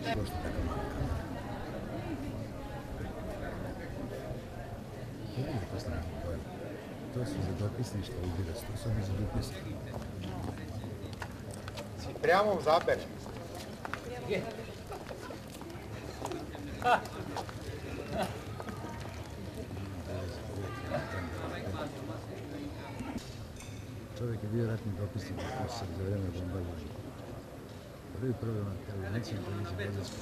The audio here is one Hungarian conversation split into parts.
To su za dopisništvo ubiraš, to su mi za dopisništvo. Si prямо в запер. Čovjek je bio ratni dopisnik za vreme bombardovanja. Prvi problem na televiziji koji je Božansko.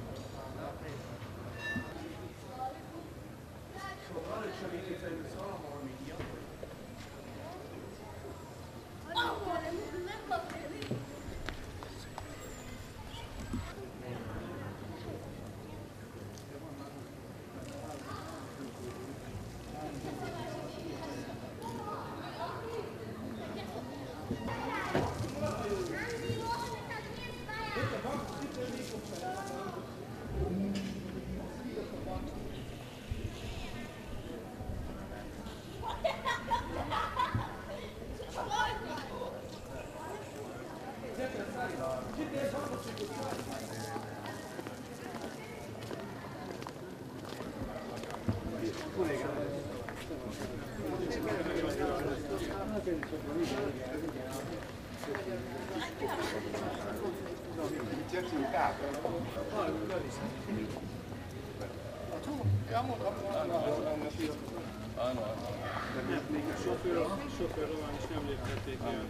Sofőrről is nem léptették ilyen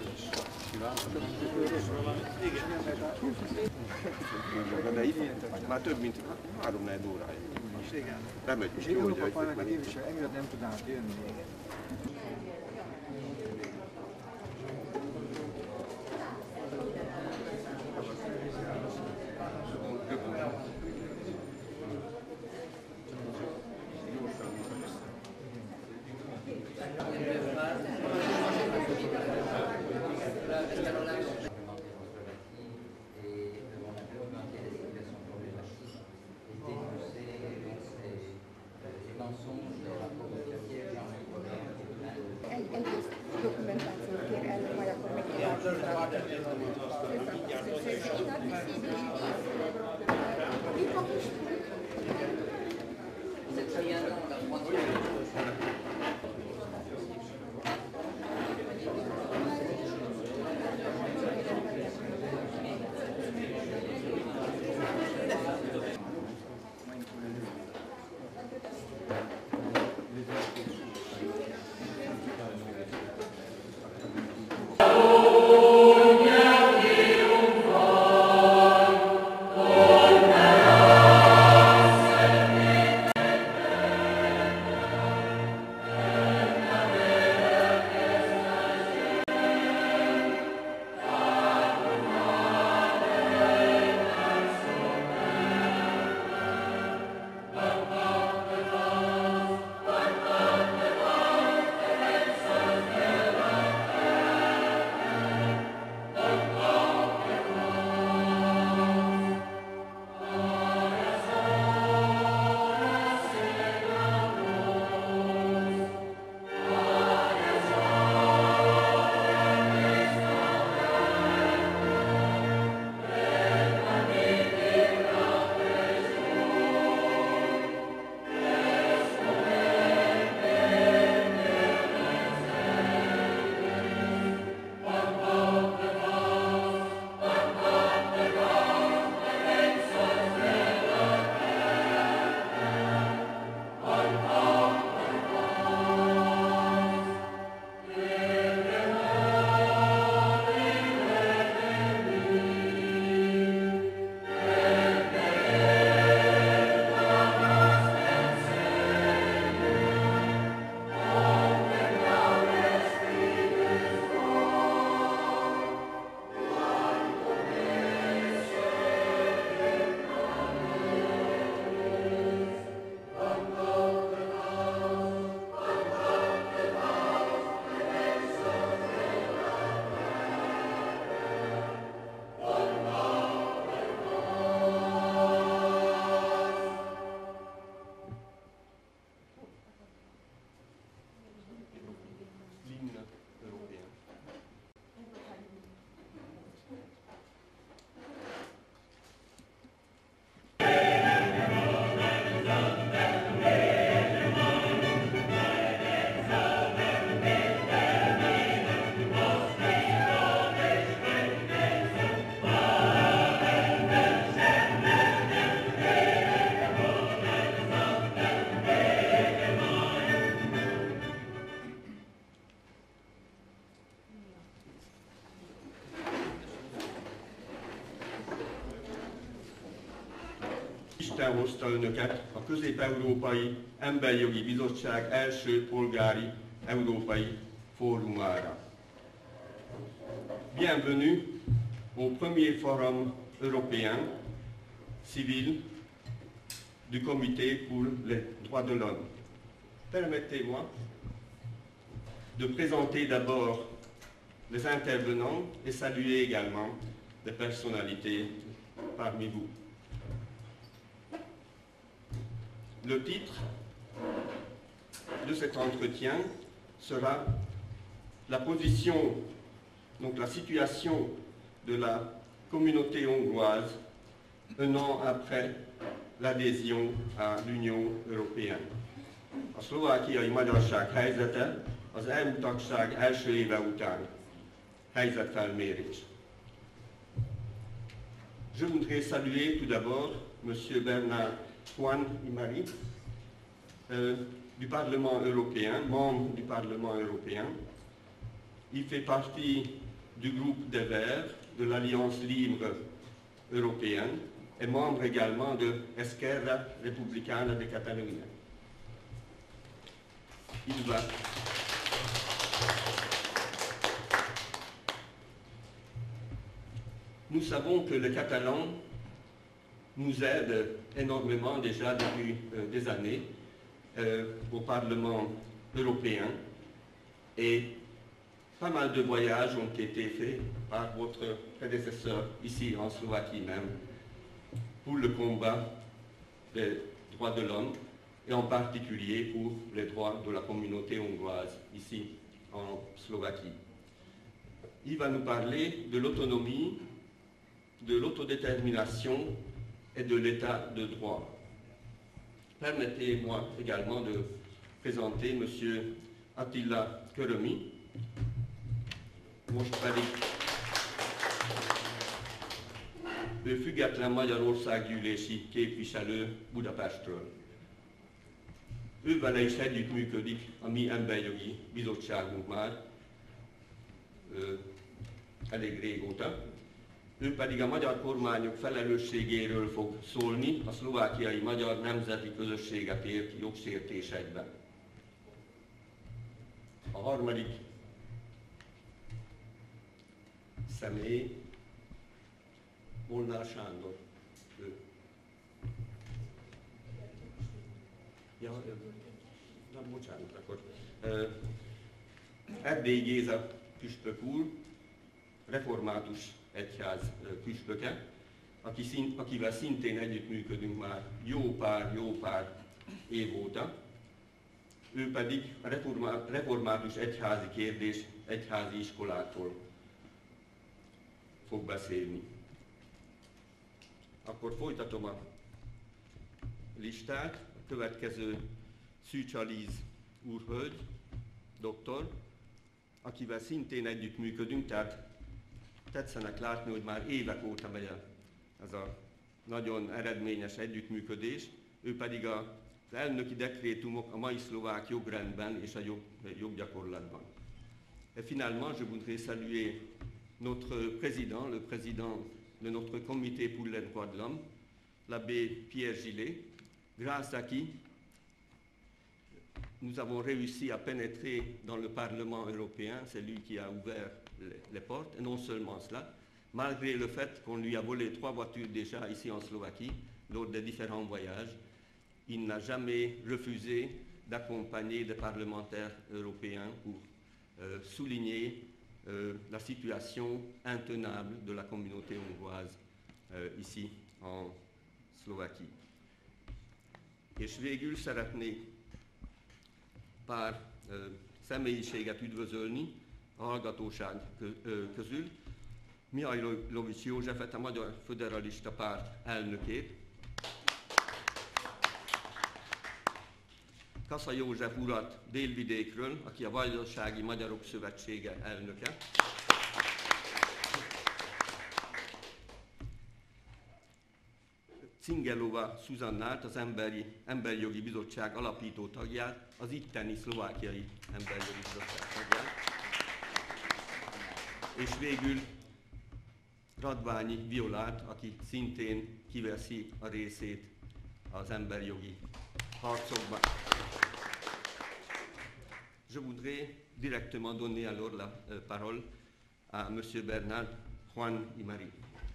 Igen. De itt már több mint 3-4 óráig. Igen. Reméljük, És jó, hogy Európa-bajnoki jöttek képviselő, emiatt nem tudnának jönni még. Egyrészt dokumentációt kér elő, majd akkor meg Amen. Isten hozta önöket a Közép-Európai Emberjogi Bizottság első polgári európai fórumára. Bienvenue au premier forum européen civil du Comité pour les droits de l'homme. Permettez-moi de présenter d'abord les intervenants et saluer également des personnalités parmi vous. Le titre de cet entretien sera la position, donc la situation de la communauté hongroise un an après l'adhésion à l'Union européenne. A szlovákiai magyarság helyzete az EU tagság első éve után. Helyzetfelmérés. Je voudrais saluer tout d'abord M. Bernard Juan Imari du Parlement européen, membre du Parlement européen. Il fait partie du groupe des Verts, de l'Alliance libre européenne, et membre également de Esquerra Republicana de Catalunya. Il va Nous savons que les Catalans nous aident énormément déjà depuis des années au Parlement européen et pas mal de voyages ont été faits par votre prédécesseur ici en Slovaquie même pour le combat des droits de l'homme et en particulier pour les droits de la communauté hongroise ici en Slovaquie. Il va nous parler de l'autonomie, de l'autodétermination et de l'état de droit. Permettez-moi également de présenter M. Attila Körömi. Most pedig ő független Magyarországgyűlési képviselő Budapestről. Ő vele is együttműködik a mi emberjogi bizottságunk már elég régóta. Ő pedig a magyar kormányok felelősségéről fog szólni a szlovákiai magyar nemzeti közösséget ért jogsértésekben. A harmadik személy Molnár Sándor. Ő. Ja, na, bocsánat, akkor. Erdélyi Géza püspök úr, református egyház püspöke, akivel szintén együttműködünk már jó pár év óta. Ő pedig a református egyházi kérdés egyházi iskolákról fog beszélni. Akkor folytatom a listát. A következő Szűcs Líz úrhölgy, doktor, akivel szintén együttműködünk, tehát tetszenek látni, hogy már évek óta megy ez a nagyon eredményes együttműködés, ő pedig az elnöki dekrétumok a mai szlovák jogrendben és a joggyakorlatban. Et finalement, je voudrais saluer notre président, le président de notre comité pour les droits de l'homme, l'abbé Pierre Gillet, grâce à qui nous avons réussi à pénétrer dans le Parlement européen, c'est lui qui a ouvert les portes, et non seulement cela, malgré le fait qu'on lui a volé 3 voitures déjà ici en Slovaquie, lors des différents voyages, il n'a jamais refusé d'accompagner des parlementaires européens pour souligner la situation intenable de la communauté hongroise ici en Slovaquie. És végül szeretnék pár személyiséget üdvözölni a hallgatóság közül. Mihajlovics Józsefet, a Magyar Föderalista Párt elnökét, Kassa József urat Délvidékről, aki a Vajdasági Magyarok Szövetsége elnöke, Cingelova Szuzannát, az Emberi Jogi Bizottság alapító tagját, az itteni szlovákiai Emberjogi Bizottság tagját, és végül Radványi Violát, aki szintén kiveszi a részét az emberjogi harcokban. Je voudrais directement donner alors la parole à M. Bernard Juan Imari.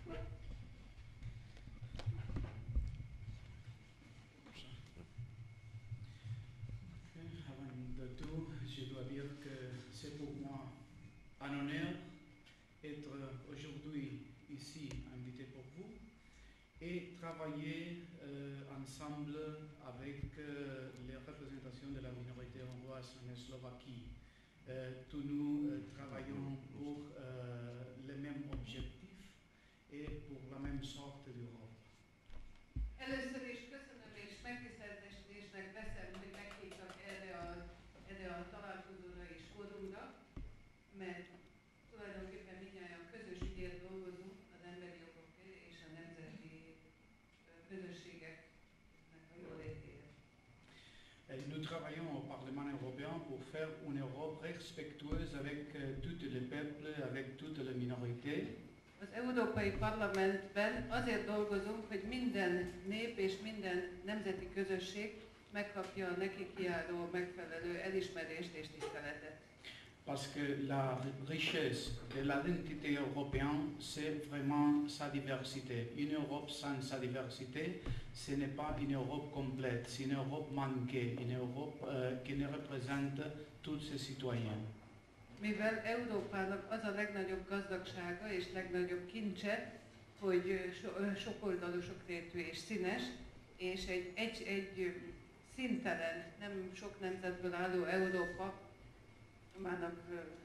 Avant de tout, je dois dire que c'est pour moi un honneur d'être aujourd'hui ici invité pour vous et travailler ensemble avec les représentations de la minorité hongroise en Slovaquie. Tous nous travaillons pour les mêmes objectifs et pour la même sorte d'Europe. Először is köszönöm és megtiszteltetésnek veszem, hogy meghívtak erre a találkozóra és fórumra, mert tulajdonképpen mindnyájan közös ügyért dolgozunk az emberi jogok és a nemzeti közösségeknek a jólétére. Nous travaillons au Parlement européen pour faire une Europe respectueuse avec tous les peuples, avec toutes les minorités. Az Európai Parlamentben azért dolgozunk, hogy minden nép és minden nemzeti közösség megkapja a neki kijáró megfelelő elismerést és tiszteletet. Parce que la richesse de l'identité européenne, c'est vraiment sa diversité. Une Europe sans sa diversité, ce n'est pas une Europe complète, c'est une Europe manquée, une Europe qui ne représente tous ses citoyens. Mivel Európának az a legnagyobb gazdagsága és legnagyobb kincse, hogy sokoldalú, sokrétű és színes, és egy színtelen, nem sok nemzetből álló Európa, mának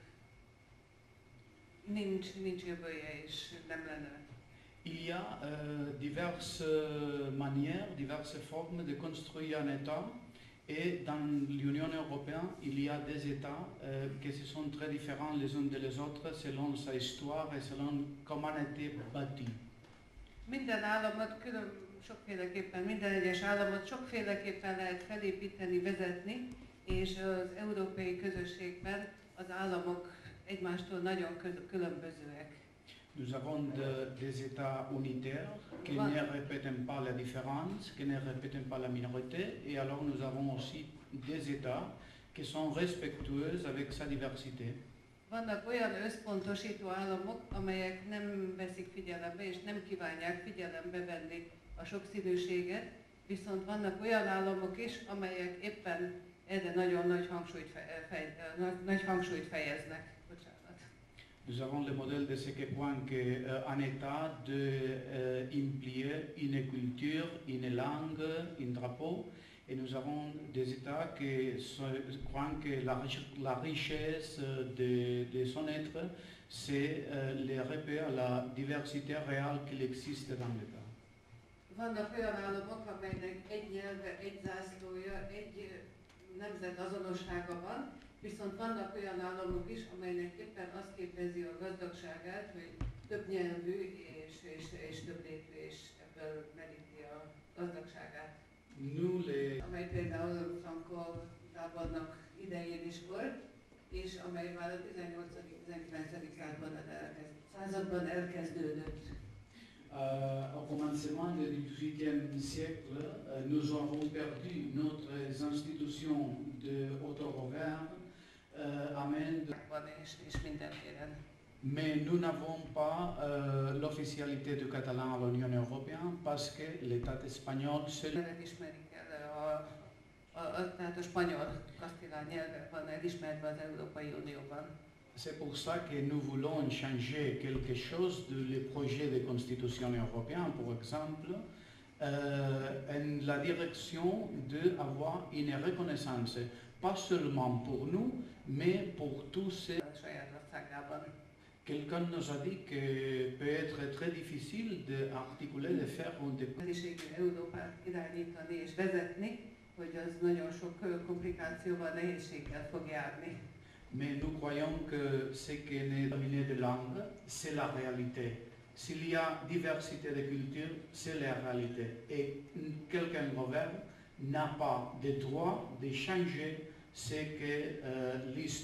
nincs jövője és nem lenne. Il y a diverses manières, diverses formes de construire un État. Et dans l'Union européenne, il y a des États qui se sont très différents les uns des autres selon sa histoire et selon comment a été bâti. Minden államot sokféleképpen, minden egyes államot sokféleképpen lehet felépíteni, vezetni, és az európai közösségben az államok egymástól nagyon különbözőek. Nous avons des États unitaires qui ne répètent pas la différence, qui ne répètent pas la minorité, et alors nous avons aussi des États qui sont respectueux avec sa diversité. Vannak olyan összpontosító államok, amelyek nem veszik figyelembe és nem kívánják figyelembe venni a sokszínűséget, viszont vannak olyan államok is, amelyek éppen erre nagyon nagy hangsúlyt fejeznek. Nous avons le modèle de ce que point qu'un État implique une culture, une langue, un drapeau, et nous avons des États qui croient que la richesse de son être, c'est le repère à la diversité réelle qu'il existe dans l'État. Vannak olyan államok, amelynek egy nyelve, egy zászlója, egy nemzet azonossága van, viszont vannak olyan államok is, amelynek éppen azt képezi a gazdagságát, hogy több nyelvű és több létű, és ebből meríti a gazdagságát. Amely például Franco tábornok idején is volt, és amely már a 18.-19. században elkezdődött. Au commencement du XVIIIe siècle, nous avons perdu notre institution de auto-gouverne. Mais nous n'avons pas l'officialité du catalan à l'Union européenne parce que l'État espagnol seul. Tehát a spanyol-kasztilán nyelvek van elismerve az Európai Unióban. C'est pour ça que nous voulons changer quelque chose de les projets de constitution européenne, par exemple, en la direction d'avoir une reconnaissance, pas seulement pour nous, mais pour tous ces... Quelqu'un nous a dit que peut être très difficile d'articuler, de faire un débat. Európát irányítani és vezetni, hogy az nagyon sok komplikációval, nehézséggel fog járni. Mais nous croyons que ce qui est déterminé de langue, c'est la réalité. S'il y a diversité de cultures, c'est la réalité. Et quelqu'un gouverne n'a pas de droit de changer ce que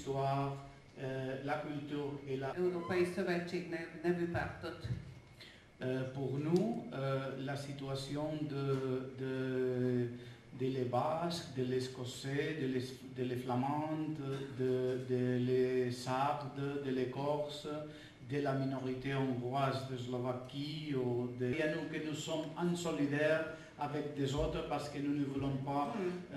l'histoire, la culture et la... Európai Szövetség nevű pártot. Pour nous, la situation les Basques, de l'Écossais, de les Flamandes, de les Sardes, de les Corses, de la minorité hongroise de Slovaquie, et à nous que nous sommes insolidaires avec des autres parce que nous ne voulons pas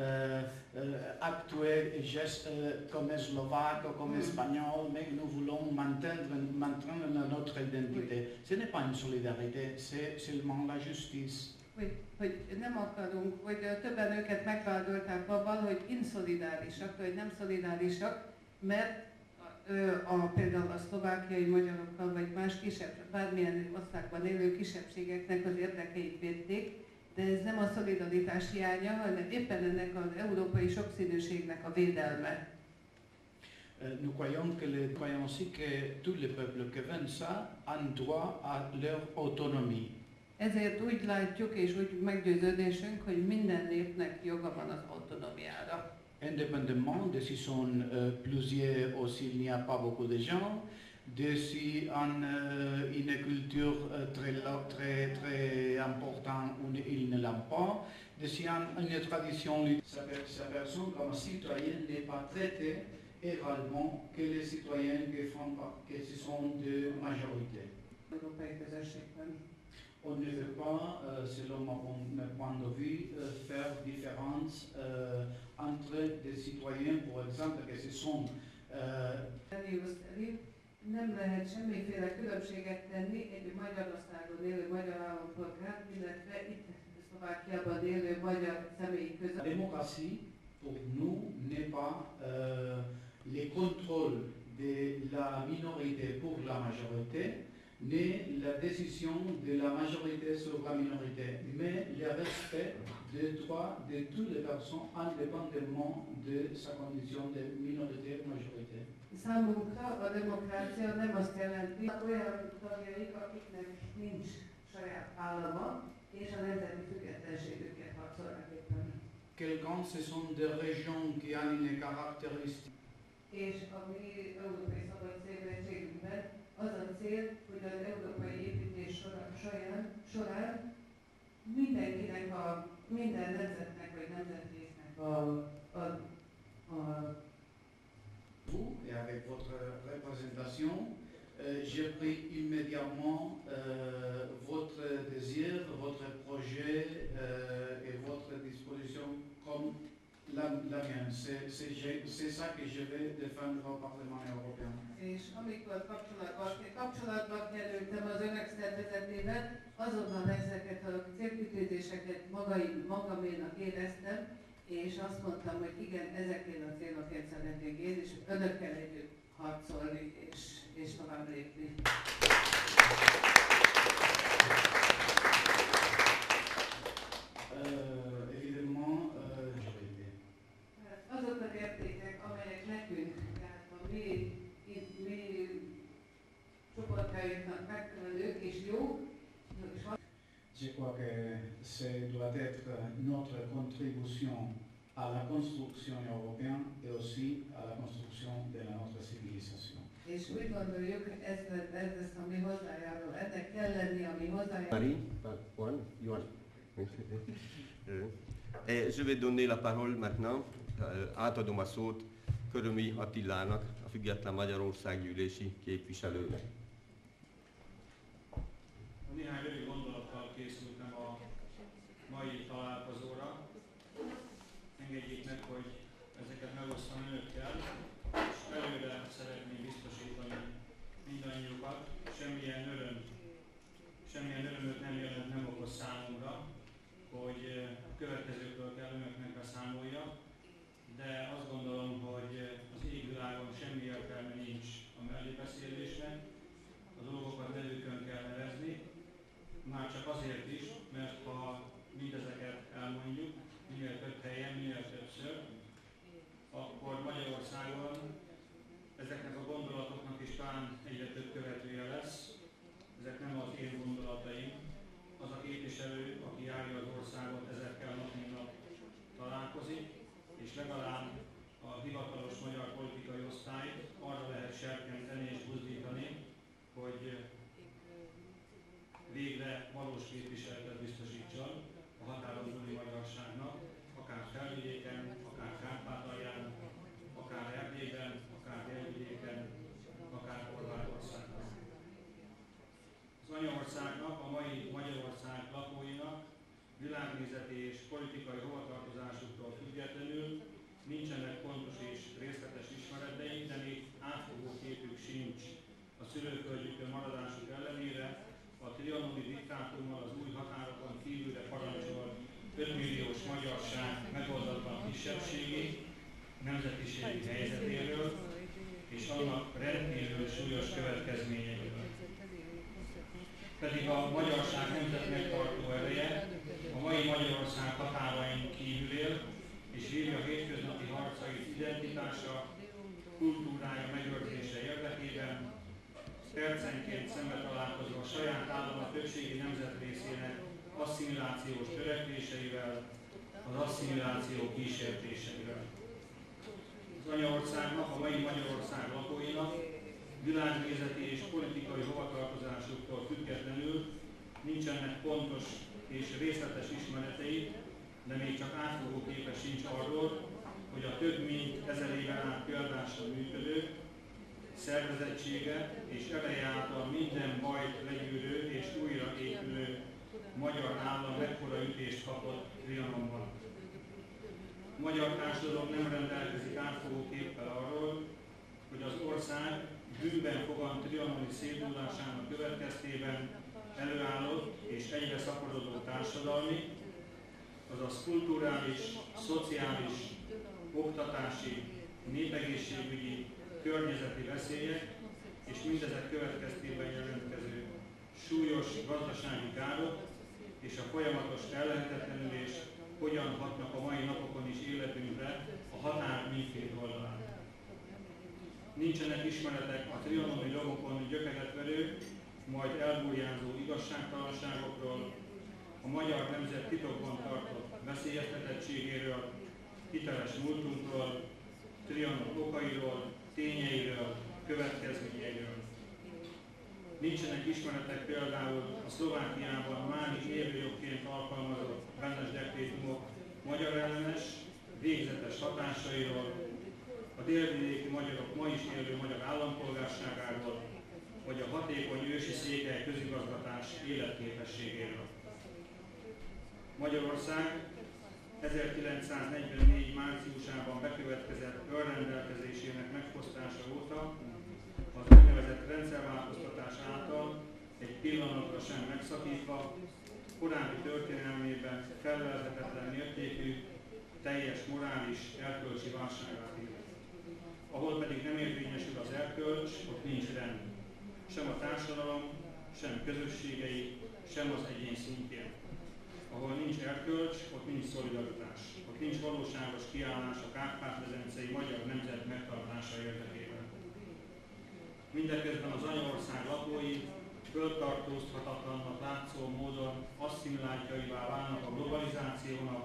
actuer comme Slovaques ou comme Espagnols, mais nous voulons maintenir notre identité. Ce n'est pas une solidarité, c'est seulement la justice. Hogy nem akarunk, hogy többen őket megvádolták abban, hogy inszolidárisak, hogy nem szolidárisak, mert például a szlovákiai magyarokkal, vagy más bármilyen országban élő kisebbségeknek az érdekeit védték, de ez nem a szolidaritás hiánya, hanem éppen ennek az európai sokszínűségnek a védelme. Nous croyons aussi que tous les peuples qui viennent ça ont droit à leur autonomie. Ezért úgy látjuk és úgy meggyőződésünk, hogy minden népnek joga van az autonómiára. Indépendamment de si sont plusieurs ou s'il n'y a pas beaucoup de gens, de si on une culture très importante ou il ne l'a pas, de si on une tradition, sa personne comme citoyen n'est pas traitée également que les citoyens qui sont de majorité. Európai közösségben. On ne veut pas, selon mon point de vue, faire différence entre des citoyens, par exemple, que ce sont... Nem lehet semmiféle különbséget tenni egy Magyarországon élő magyar állampolgár, illetve itt Szlovákiában élő magyar személyi között. La démocratie, pour nous, n'est pas le contrôle de la minorité pour la majorité, n'est la décision de la majorité sur la minorité, mais le respect des droits de toutes les personnes indépendamment de sa condition de minorité ou majorité. Számunkra a demokrácia nem azt jelenti, hogy olyan tagjaik, akiknek nincs saját állama, és a nemzeti függetlenségüket harcolnak éppen. Quelqu'un, ce sont des régions qui ont une caractéristique. És a mi Európai Szabad Szövetségünkben az a cél, hogy az európai építés során mindenkinek, minden nemzetnek vagy nemzetrésznek Vous et avec votre représentation, j'ai pris immédiatement votre désir, votre projet et votre disposition comme la mienne. C'est ça que je vais défendre au Parlement européen. És amikor kapcsolatba kerültem az önök szervezetével, azonnal ezeket a célkitűzéseket magaménak éreztem, és azt mondtam, hogy igen, ezekért a célokért szeretnék én, és önökkel együtt harcolni, és tovább lépni. Azok az értékek, amelyek nekünk, tehát a mi csoportjainknak megfelelők és jó, Je crois que ce doit être notre contribution à la construction européenne et aussi à la construction de notre civilisation. És úgy gondoljuk, hogy ez lesz a mi hozzájárul. Ennek kell lenni a mi hozzájárul. Marie, one, you want? Et je vais donner la parole maintenant, átadom a szót Körömi Attilának, a Független Magyarországgyűlési képviselőnek. Néhány rövid gondolattal készültem a mai találkozóra. Engedjék meg, hogy ezeket megosztam önökkel, és előre szeretném biztosítani mindannyiukat. Semmilyen örömöt nem jelent, nem okoz számomra, hogy a következőkről kell önöknek beszámoljak, de azt gondolom, hogy az égvilágon semmi értelme nincs a mellébeszélésnek, a dolgokat nevükön kell nevezni, már csak azért is, mert ha mindezeket elmondjuk, minél több helyen, minél többször, akkor Magyarországon ezeknek a gondolatoknak is talán egyre több követője lesz. Ezek nem az én gondolataim. Az a képviselő, aki járja az országot, ezekkel nap mint nap találkozik, és legalább a hivatalos magyar politikai osztályt arra lehet serkenteni és buzdítani, hogy végre közösségi helyzetéről és annak rendkívül súlyos következményeiről. Pedig a magyarság nemzet megtartó ereje a mai Magyarország határain kívül él, és vívja hétköznapi harcait identitása, kultúrája megőrzése érdekében, percenként szembe találkozva a saját állama többségi nemzetrészének asszimilációs törekvéseivel, az asszimiláció kísértéseivel. Az anyaországnak, a mai Magyarország lakóinak világnézeti és politikai hovatartozásuktól függetlenül nincsenek pontos és részletes ismeretei, de még csak átfogó képe sincs arról, hogy a több mint 1000 éven át példásan működő, szervezettsége és ereje által minden bajt legyűrő és újraépülő magyar állam mekkora ütést kapott Trianonban. A magyar társadalom nem rendelkezik átfogó képpel arról, hogy az ország bűnben fogant trianoni szétdullásának következtében előállott és egyre szaporodó társadalmi, azaz kulturális, szociális, oktatási, népegészségügyi, környezeti veszélyek és mindezek következtében jelentkező súlyos gazdasági károk és a folyamatos ellehetetlenülés hogyan hatnak a mai napokon is életünkre a határ mindkét oldalán. Nincsenek ismeretek a trianoni lovokon gyökeret verő, majd elburjánzó igazságtalanságokról, a magyar nemzet titokban tartott veszélyeztetettségéről, hiteles múltunkról, Trianon okairól, tényeiről, következményeiről. Nincsenek ismeretek például a Szlovákiában máig élőjogként alkalmazott rendes dekrétumok magyar ellenes, végzetes hatásairól, a délvidéki magyarok ma is élő magyar állampolgárságáról, vagy a hatékony ősi székely közigazgatás életképességéről. Magyarország 1944. márciusában bekövetkezett önrendelkezésének megfosztása óta az úgynevezett rendszerváltoztatás által egy pillanatra sem megszakítva korábbi történelmében felelhetetlen mértékű, teljes morális, erkölcsi válságát él. Ahol pedig nem érvényesül az erkölcs, ott nincs rend. Sem a társadalom, sem közösségei, sem az egyén szintjén. Ahol nincs erkölcs, ott nincs szolidaritás. Ott nincs valóságos kiállás a Kárpát-medencei magyar nemzet megtartása érdekében. Mindeközben az anyaország lakói föltartóztathatatlannak látszó módon asszimiláltjaivá válnak a globalizációnak,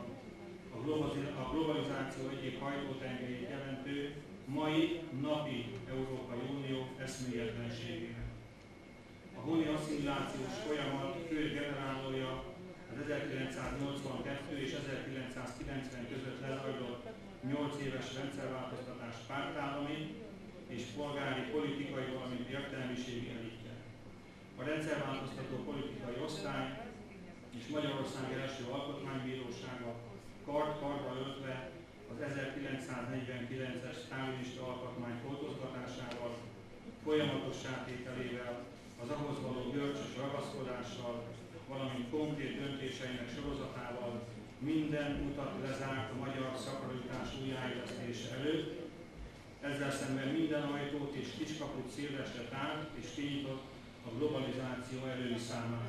a globalizáció egyik hajtótengelyét jelentő mai napi Európai Unió eszméletlenségének. A honi asszimilációs folyamat fő generálója az 1982 és 1990 között lezajlott 8 éves rendszerváltoztatás pártállami és polgári politikai, valamint értelmiségi elitje. A rendszerváltoztató politikai osztály és Magyarország első alkotmánybírósága kard-kardba öltve az 1949-es sztálinista alkotmány foltozgatásával, folyamatossá tételével, az ahhoz való görcsös ragaszkodással, valamint konkrét döntéseinek sorozatával minden utat lezárt a magyar szakarodás újjáélesztése előtt, ezzel szemben minden ajtót és kiskaput szélesre tárt és kinyitott a globalizáció elői számára.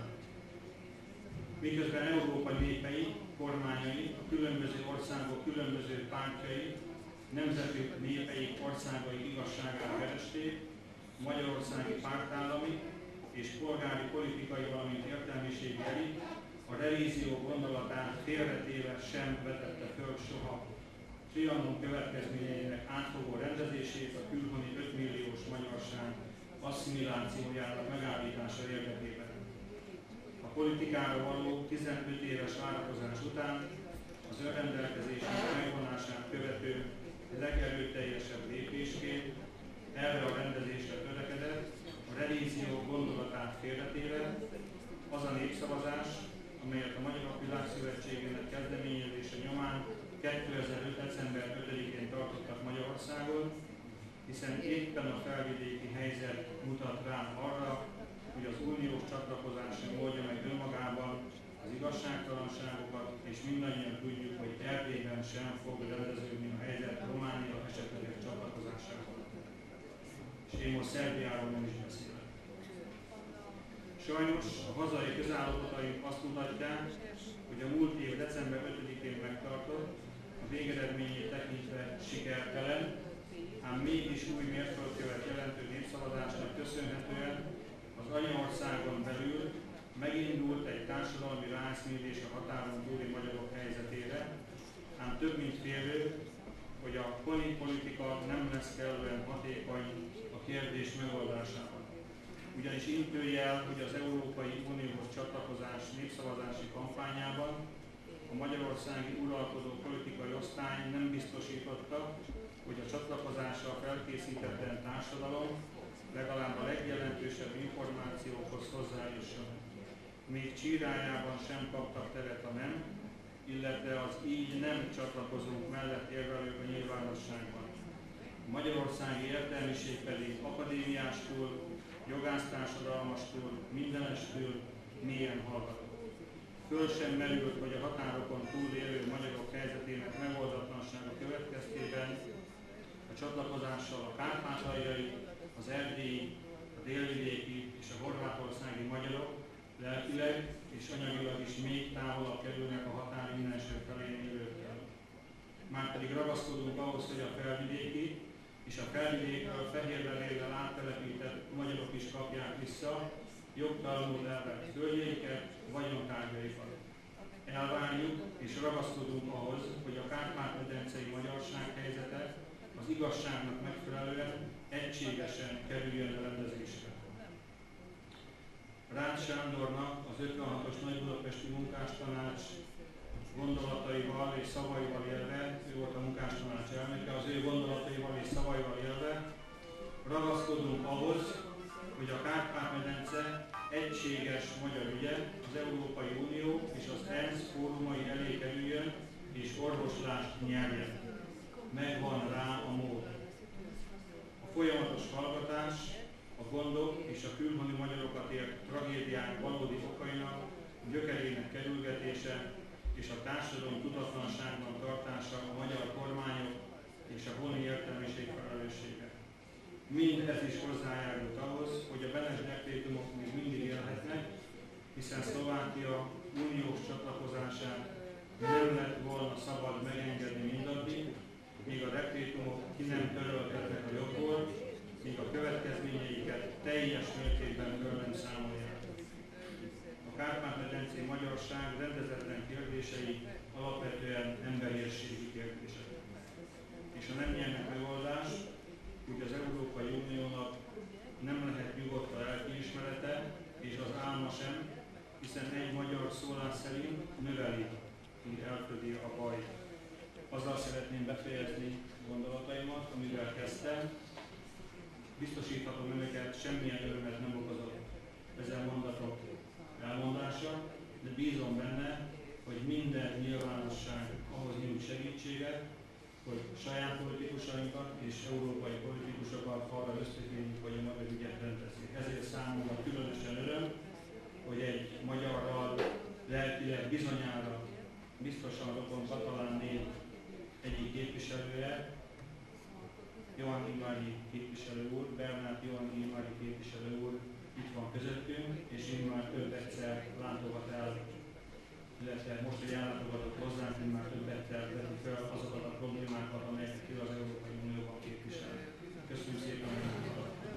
Miközben Európa népei, kormányai, a különböző országok különböző pártjai, nemzetük népeik országai igazságát keresték, magyarországi pártállami és polgári politikai, valamint értelmiségi elit a revízió gondolatát félretéve sem vetette föl soha Trianon következményeinek átfogó rendezését a külhoni 5 milliós magyarság asszimilációjának megállítása érdekében. A politikára való 15 éves várakozás után az önrendelkezésnek megvonását követő legerőteljesebb lépésként erre a rendezésre törekedett, a revízió gondolatát félretéve az a népszavazás, amelyet a Magyarok Világszövetségének kezdeményezése nyomán 2005. december 5-én tartottak Magyarországon, hiszen éppen a felvidéki helyzet mutat rá arra, hogy az uniós csatlakozás sem oldja meg önmagában az igazságtalanságokat, és mindannyian tudjuk, hogy Erdélyben sem fog rendeződni a helyzet Románia esetleges csatlakozásával. És én most Szerbiáról nem is beszélek. Sajnos a hazai közállapotaiink azt mutatják, hogy a múlt év december 5-én megtartott, a végeredményét tekintve sikertelen, ám mégis új mérföldkövet jelentő népszavazásnak köszönhetően az anyaországon belül megindult egy társadalmi ráeszmélés a határon túli magyarok helyzetére, ám több mint félő, hogy a politika nem lesz kellően hatékony a kérdés megoldásában. Ugyanis intőjel, hogy az Európai Unióhoz csatlakozás népszavazási kampányában a magyarországi uralkodó politikai osztály nem biztosította, hogy a csatlakozásra felkészítetlen társadalom legalább a legjelentősebb információkhoz hozzájusson. Még csírájában sem kaptak teret a nem, illetve az így nem csatlakozók mellett érvelők a nyilvánosságban. A magyarországi értelmiség pedig akadémiástól, jogásztársadalmastól, mindenestől mélyen hallgatott. Föl sem merült, hogy a határokon túl élő magyarok helyzetének megoldatlansága következtében a csatlakozással a kárpátaljai, az erdélyi, a délvidéki és a horvátországi magyarok lelkileg és anyagilag is még távolabb kerülnek a határ mindenső felé élőkkel. Márpedig ragaszkodunk ahhoz, hogy a felvidéki és a felvidékről fehérlevéllel áttelepített magyarok is kapják vissza jogtalanul elvett földjeiket, vagyontárgyaikat. Elvárjuk és ragaszkodunk ahhoz, hogy a kárpát-medencei magyarság helyzete az igazságnak megfelelően egységesen kerüljön rendezésre. Rácz Sándornak az 56-os Nagybudapesti Munkástanács gondolataival és szavaival élve, ő volt a munkástanács elnöke, az ő gondolataival és szavaival élve ragaszkodunk ahhoz, hogy a Kárpát-medence egységes magyar ügye az Európai Unió és az ENSZ fórumai elé kerüljön és orvoslást nyerjen. Megvan rá a mód. A folyamatos hallgatás, a gondok és a külhoni magyarokat ért tragédiák valódi okainak, gyökerének kerülgetése és a társadalom tudatlanságban tartása a magyar kormányok és a honi értelmiség felelőssége. Mind ez is hozzájárult ahhoz, hogy a Benes dekrétumok még mindig élhetnek, hiszen Szlovákia uniós csatlakozását nem lett volna szabad megengedni mindaddig, míg a dekrétumok ki nem töröltetnek a jogból, míg a következményeiket teljes mértékben föl nem számolják. A Kárpát-medencei magyarság rendezetlen kérdései alapvetően emberiességi kérdések. És ha nem nyernek megoldást, úgy az Európai Uniónak nem lehet nyugodt a lelkiismerete, és az álma sem, hiszen egy magyar szólás szerint növeli, így elfödi a baj. Azzal szeretném befejezni gondolataimat, amivel kezdtem. Biztosíthatom önöket, semmilyen örömet nem okozott ezen mondatok elmondása, de bízom benne, hogy minden nyilvánosság ahhoz nyújt segítséget, hogy saját politikusainkat és európai politikusokat arra ösztökéljük, hogy a magyar ügyet rendezzék. Ezért számomra különösen öröm, hogy egy magyarral lelkileg bizonyára biztosan rokon katalán nép egyik képviselője, Johan Imari képviselő úr, Bernát Johan Imari képviselő úr itt van közöttünk, és én már több egyszer látogat el, illetve most, hogy ellátogatott hozzánk, én már több egyszer veti fel azokat a problémákat, amelyeket ő az Európai Unióban képvisel. Köszönöm szépen, hogy meghallgattak.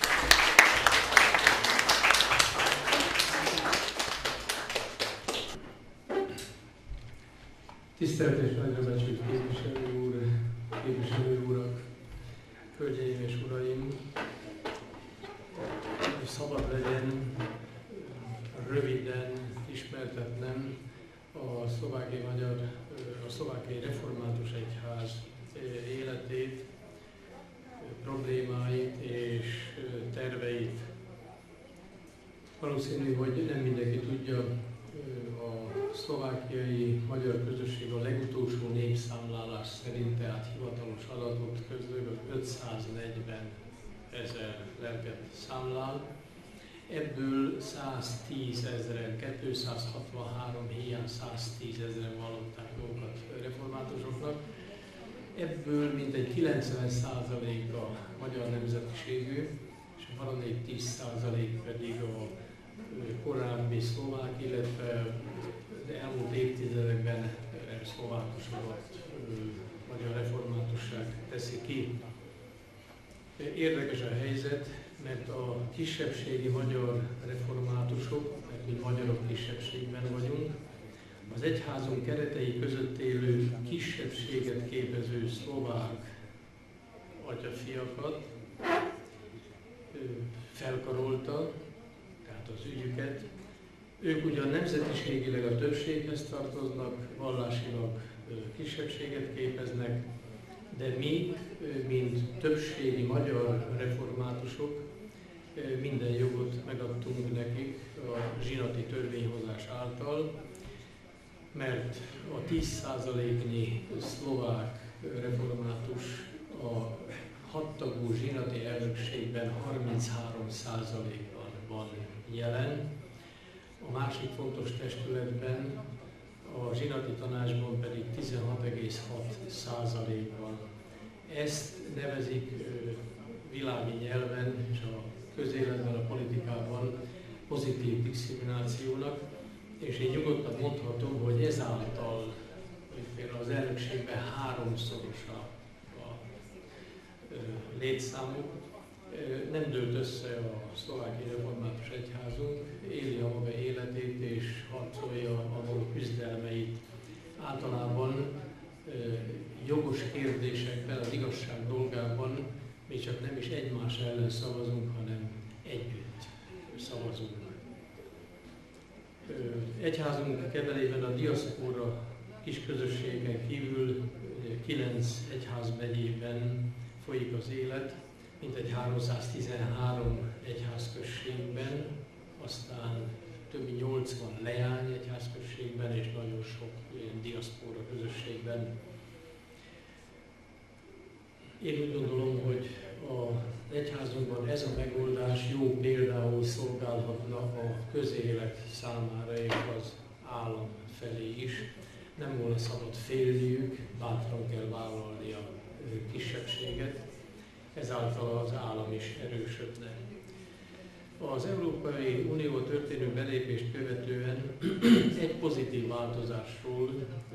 Tisztelt és nagyra becsült képviselő urak, hölgyeim és uraim, hogy szabad legyen röviden ismertetnem a szlovákiai református egyház életét, problémáit és terveit. Valószínű, hogy nem mindenki tudja, a szlovákiai magyar közösség a legutolsó népszámlálás szerint, tehát hivatalos adatot közlő 540 000 lelket számlál, Ebből 110 ezeren, 263 héján 110 ezeren vallották magukat reformátusoknak. Ebből mintegy 90%-a magyar nemzetiségű, és maradék 10% pedig a korábbi szlovák, illetve elmúlt évtizedekben szlovákosodott magyar reformátusság teszi ki. Érdekes a helyzet, mert a kisebbségi magyar reformátusok, mert mi magyarok kisebbségben vagyunk, az egyházunk keretei között élő kisebbséget képező szlovák atyafiakat felkarolta, tehát az ügyüket. Ők ugyan nemzetiségileg a többséghez tartoznak, vallásilag kisebbséget képeznek, de mi, mint többségi magyar reformátusok, minden jogot megadtunk nekik a zsinati törvényhozás által, mert a 10%-nyi szlovák református a 6 tagú zsinati elnökségben 33%-ban van jelen, a másik fontos testületben, a zsinati tanácsban pedig 16,6%-ban. Ezt nevezik világi nyelven és a közéletben, a politikában pozitív diszkriminációnak, és én nyugodtan mondhatom, hogy ezáltal például az elnökségben 3-szoros a létszámuk, nem dőlt össze a szlovákiai református egyházunk, éli a maga életét és harcolja a maga küzdelmeit. Általában jogos kérdésekben, az igazság dolgában mi csak nem is egymás ellen szavazunk, hanem együtt szavazunk. Egyházunk kevelében a diaszpóra kisközösségen kívül 9 egyházmegyében folyik az élet, mintegy 313 egyházközségben, aztán több mint 80 leány egyházközségben és nagyon sok diaszpóra közösségben. Én úgy gondolom, hogy az egyházunkban ez a megoldás jó például szolgálhatna a közélet számára és az állam felé is. Nem volna szabad félniük, bátran kell vállalni a kisebbséget, ezáltal az állam is erősödne. Az Európai Unió történő belépést követően egy pozitív változásról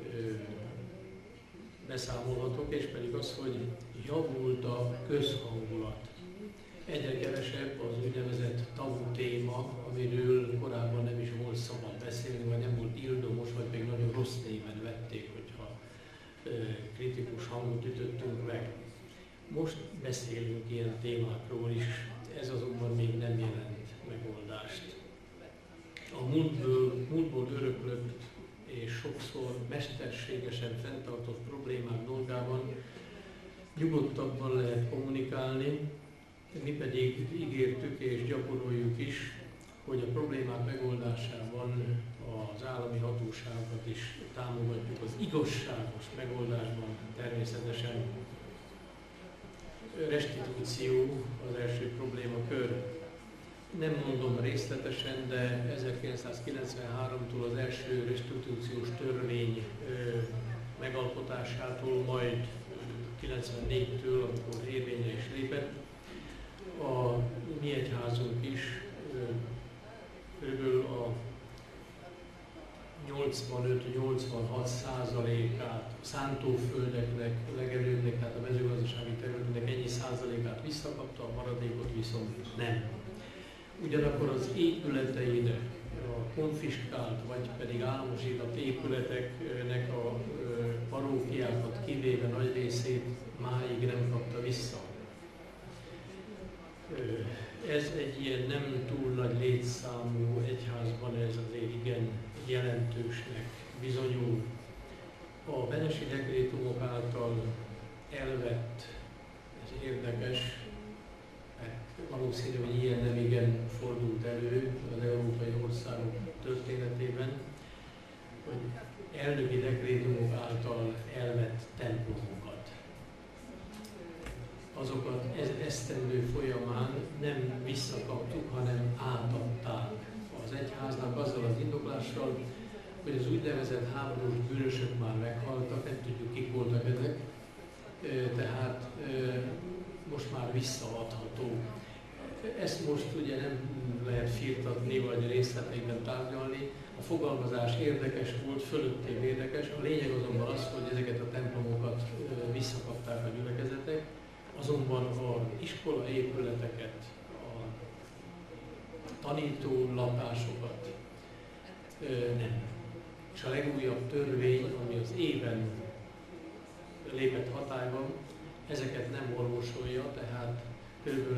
beszámolhatok, és pedig az, hogy javult a közhangulat. Egyre kevesebb az úgynevezett tabu téma, amiről korábban nem is volt szabad beszélni, vagy nem volt ildomos, vagy még nagyon rossz néven vették, hogyha kritikus hangot ütöttünk meg. Most beszélünk ilyen témákról is, ez azonban még nem jelent megoldást. A múltból öröklött és sokszor mesterségesen fenntartott problémák dolgában nyugodtabban lehet kommunikálni, mi pedig ígértük és gyakoroljuk is, hogy a problémák megoldásában az állami hatóságokat is támogatjuk az igazságos megoldásban természetesen. Restitúció az első problémakör. Nem mondom részletesen, de 1993-tól az első restitúciós törvény megalkotásától, majd 94-től, amikor érvényre is lépett, a mi egyházunk is körülbelül a 85-86%-át a szántóföldeknek, legelőbbnek, tehát a mezőgazdasági területnek ennyi százalékát visszakapta, a maradékot viszont nem. Ugyanakkor az épületeire, a konfiskált vagy pedig államosított épületeknek a parókiákat kivéve nagy részét máig nem kapta vissza. Ez egy ilyen nem túl nagy létszámú egyházban, ez azért igen jelentősnek bizonyul. A benesi dekrétumok által elvett, ez érdekes, mert valószínű, hogy ilyen nem igen fordult elő az európai országok történetében, hogy elnöki dekrétumok által elvett templomokat. Azokat esztendő folyamán nem visszakaptuk, hanem átadtuk egyháznak azzal az indoklással, hogy az úgynevezett háborús bűnösök már meghaltak, nem tudjuk kik voltak ezek, tehát most már visszaadható. Ezt most ugye nem lehet firtatni vagy részleteiben tárgyalni. A fogalmazás érdekes volt, fölöttébb érdekes. A lényeg azonban az, hogy ezeket a templomokat visszakapták a gyülekezetek, azonban az iskola épületeket, a tanító lakásokat nem. És a legújabb törvény, ami az éven lépett hatályban, ezeket nem orvosolja, tehát kb.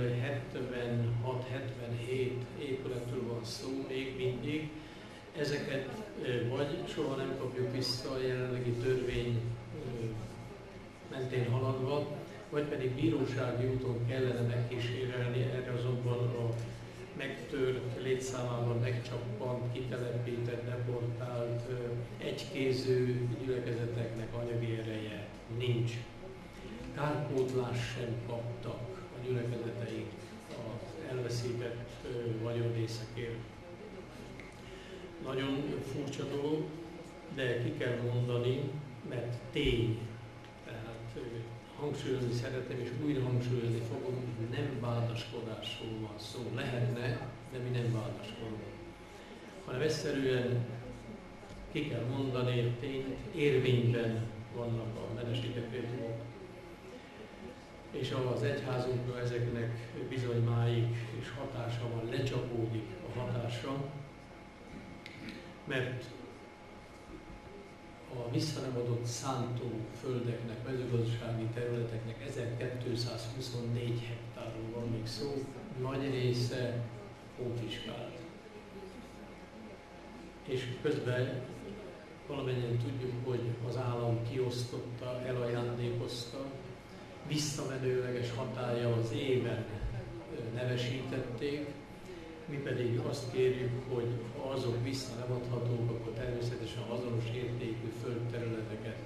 76-77 épületről van szó még mindig. Ezeket vagy soha nem kapjuk vissza a jelenlegi törvény mentén haladva, vagy pedig bírósági úton kellene megkísérelni, erre azonban a megtört, létszámában megcsappant, kitelepített, deportált, egykézű gyülekezeteknek anyagi ereje nincs. Kárpótlást sem kaptak a gyülekezeteik az elveszített vagyonrészekért. Nagyon furcsa dolog, de ki kell mondani, mert tény. Tehát hangsúlyozni szeretem, és újra hangsúlyozni fogom, hogy nem vádaskodásról van szó. Lehetne, de mi nem vádaskodunk. Hanem egyszerűen ki kell mondani a tényt, érvényben vannak a menesített krétumok, és az egyházunkra ezeknek bizony máig és hatása van, lecsapódik a hatása, mert a vissza nem adott szántó földeknek, mezőgazdasági területeknek 1224 hektárról van még szó, nagy része konfiskált. És közben valamennyien tudjuk, hogy az állam kiosztotta, elajándékozta, visszamenőleges hatállyal az éven nevesítették, mi pedig azt kérjük, hogy ha azok vissza nem adhatók, akkor természetesen azonos értékű földterületeket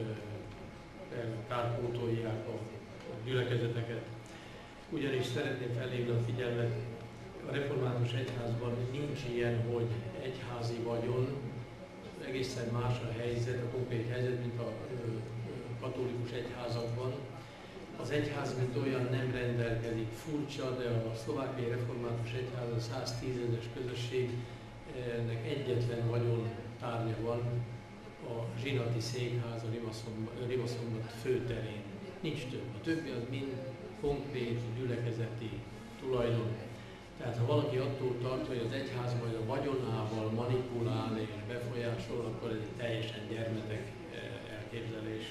kárpótolják a gyülekezeteket. Ugyanis szeretném felhívni a figyelmet, a református egyházban nincs ilyen, hogy egyházi vagyon, egészen más a helyzet, a konkrét helyzet, mint a katolikus egyházakban. Az egyház, mint olyan, nem rendelkezik. Furcsa, de a szlovákiai református egyház, a 110 000-es közösségnek egyetlen vagyontárgya van, a zsinati székház a Rimaszombat főterén. Nincs több. A többi az mind konkrét gyülekezeti tulajdon. Tehát ha valaki attól tart, hogy az egyház majd a vagyonával manipulál és befolyásol, akkor ez egy teljesen gyermetek elképzelés.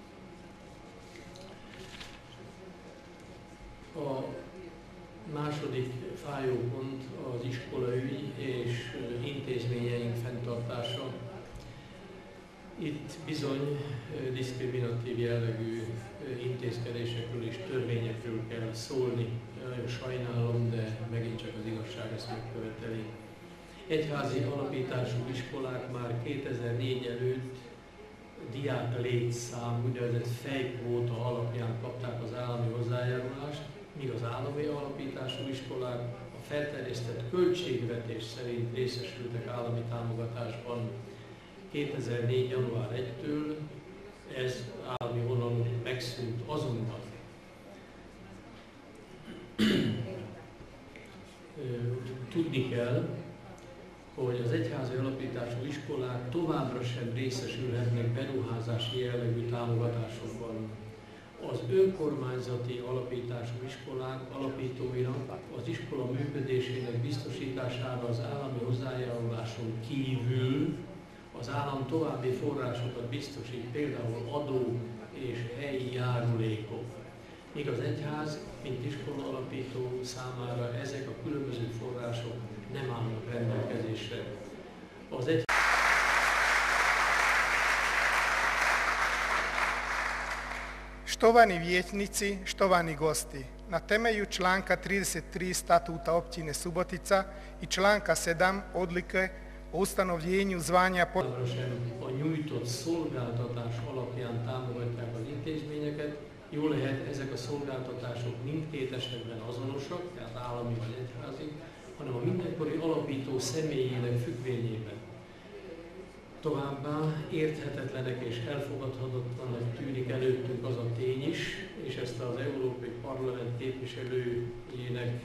A második fájópont az iskolaügy és intézményeink fenntartása. Itt bizony diszkriminatív jellegű intézkedésekről és törvényekről kell szólni. Nagyon sajnálom, de megint csak az igazság ezt megköveteli. Egyházi alapítású iskolák már 2004 előtt diák létszám, úgynevezett fejkvóta alapján kapták az állami hozzájárulást, míg az állami alapítású iskolák a felterjesztett költségvetés szerint részesültek állami támogatásban 2004. január 1-től, ez állami vonalon megszűnt azonban. Tudni kell, hogy az egyházi alapítású iskolák továbbra sem részesülhetnek beruházási jellegű támogatásokban. Az önkormányzati alapítású iskolák alapítóinak az iskola működésének biztosítására az állami hozzájáruláson kívül az állam további forrásokat biztosít, például adó és helyi járulékok. Míg az egyház, mint iskola alapító számára ezek a különböző források nem állnak rendelkezésre. Štovani vijećnici, štovani gosti, na temelju članka 33 statuta općine Subotica i članka 7 odlike o ustanovljenju zvanja A nyújtott szolgáltatás alapján támogatják az intézményeket. Jó lehet, ezek a szolgáltatások mindkét esetben azonosak, tehát állami vagy egyházi, hanem a mindenkori alapító személyének függvényében. Továbbá érthetetlenek és elfogadhatatlanak tűnik előttünk az a tény is, és ezt az Európai Parlament képviselőjének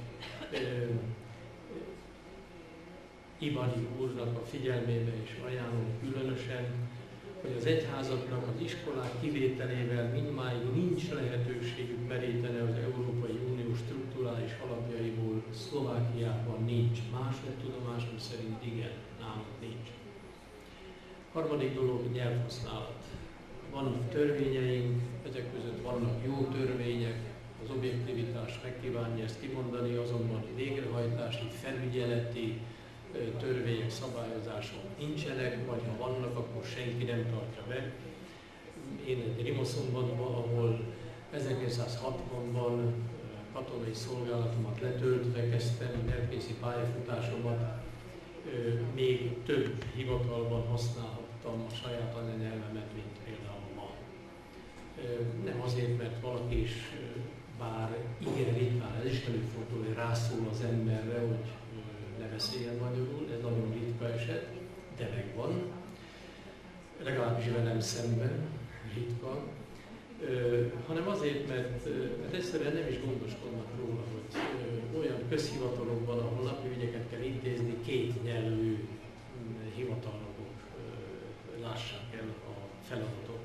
Ibari úrnak a figyelmébe is ajánlom különösen, hogy az egyházaknak az iskolák kivételével mindmáig nincs lehetőségük meríteni az Európai Unió strukturális alapjaiból. Szlovákiában nincs. Mások tudomásom szerint igen, nálunk nincs. Harmadik dolog, nyelvhasználat. Vannak törvényeink, ezek között vannak jó törvények, az objektivitás megkívánja ezt kimondani, azonban végrehajtási, felügyeleti törvények, szabályozások nincsenek, vagy ha vannak, akkor senki nem tartja be. Én egy Rimoszonban, ahol 1960-ban katonai szolgálatomat letöltve kezdtem, lelkészi pályafutásomat, még több hivatalban használhattam a saját anyanyelvemet, mint például ma. Nem azért, mert valaki is, bár igen ritkán ez is előfordul, hogy rászól az emberre, hogy ne beszéljen magyarul, ez nagyon ritka eset, de megvan, legalábbis velem szemben ritka, hanem azért, mert egyszerűen nem is gondoskodnak róla, hogy olyan közhivatalokban, ahol napi ügyeket kell intézni, két nyelvű hivatalnokok lássák el a feladatot.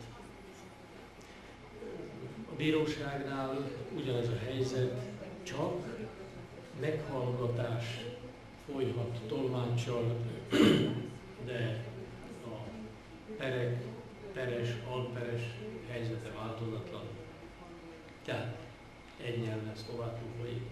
A bíróságnál ugyanez a helyzet, csak meghallgatás folyhat tolmáccsal, de a perek, peres, alperes helyzete változatlan. Tehát egy nyelven szlovákul folyik.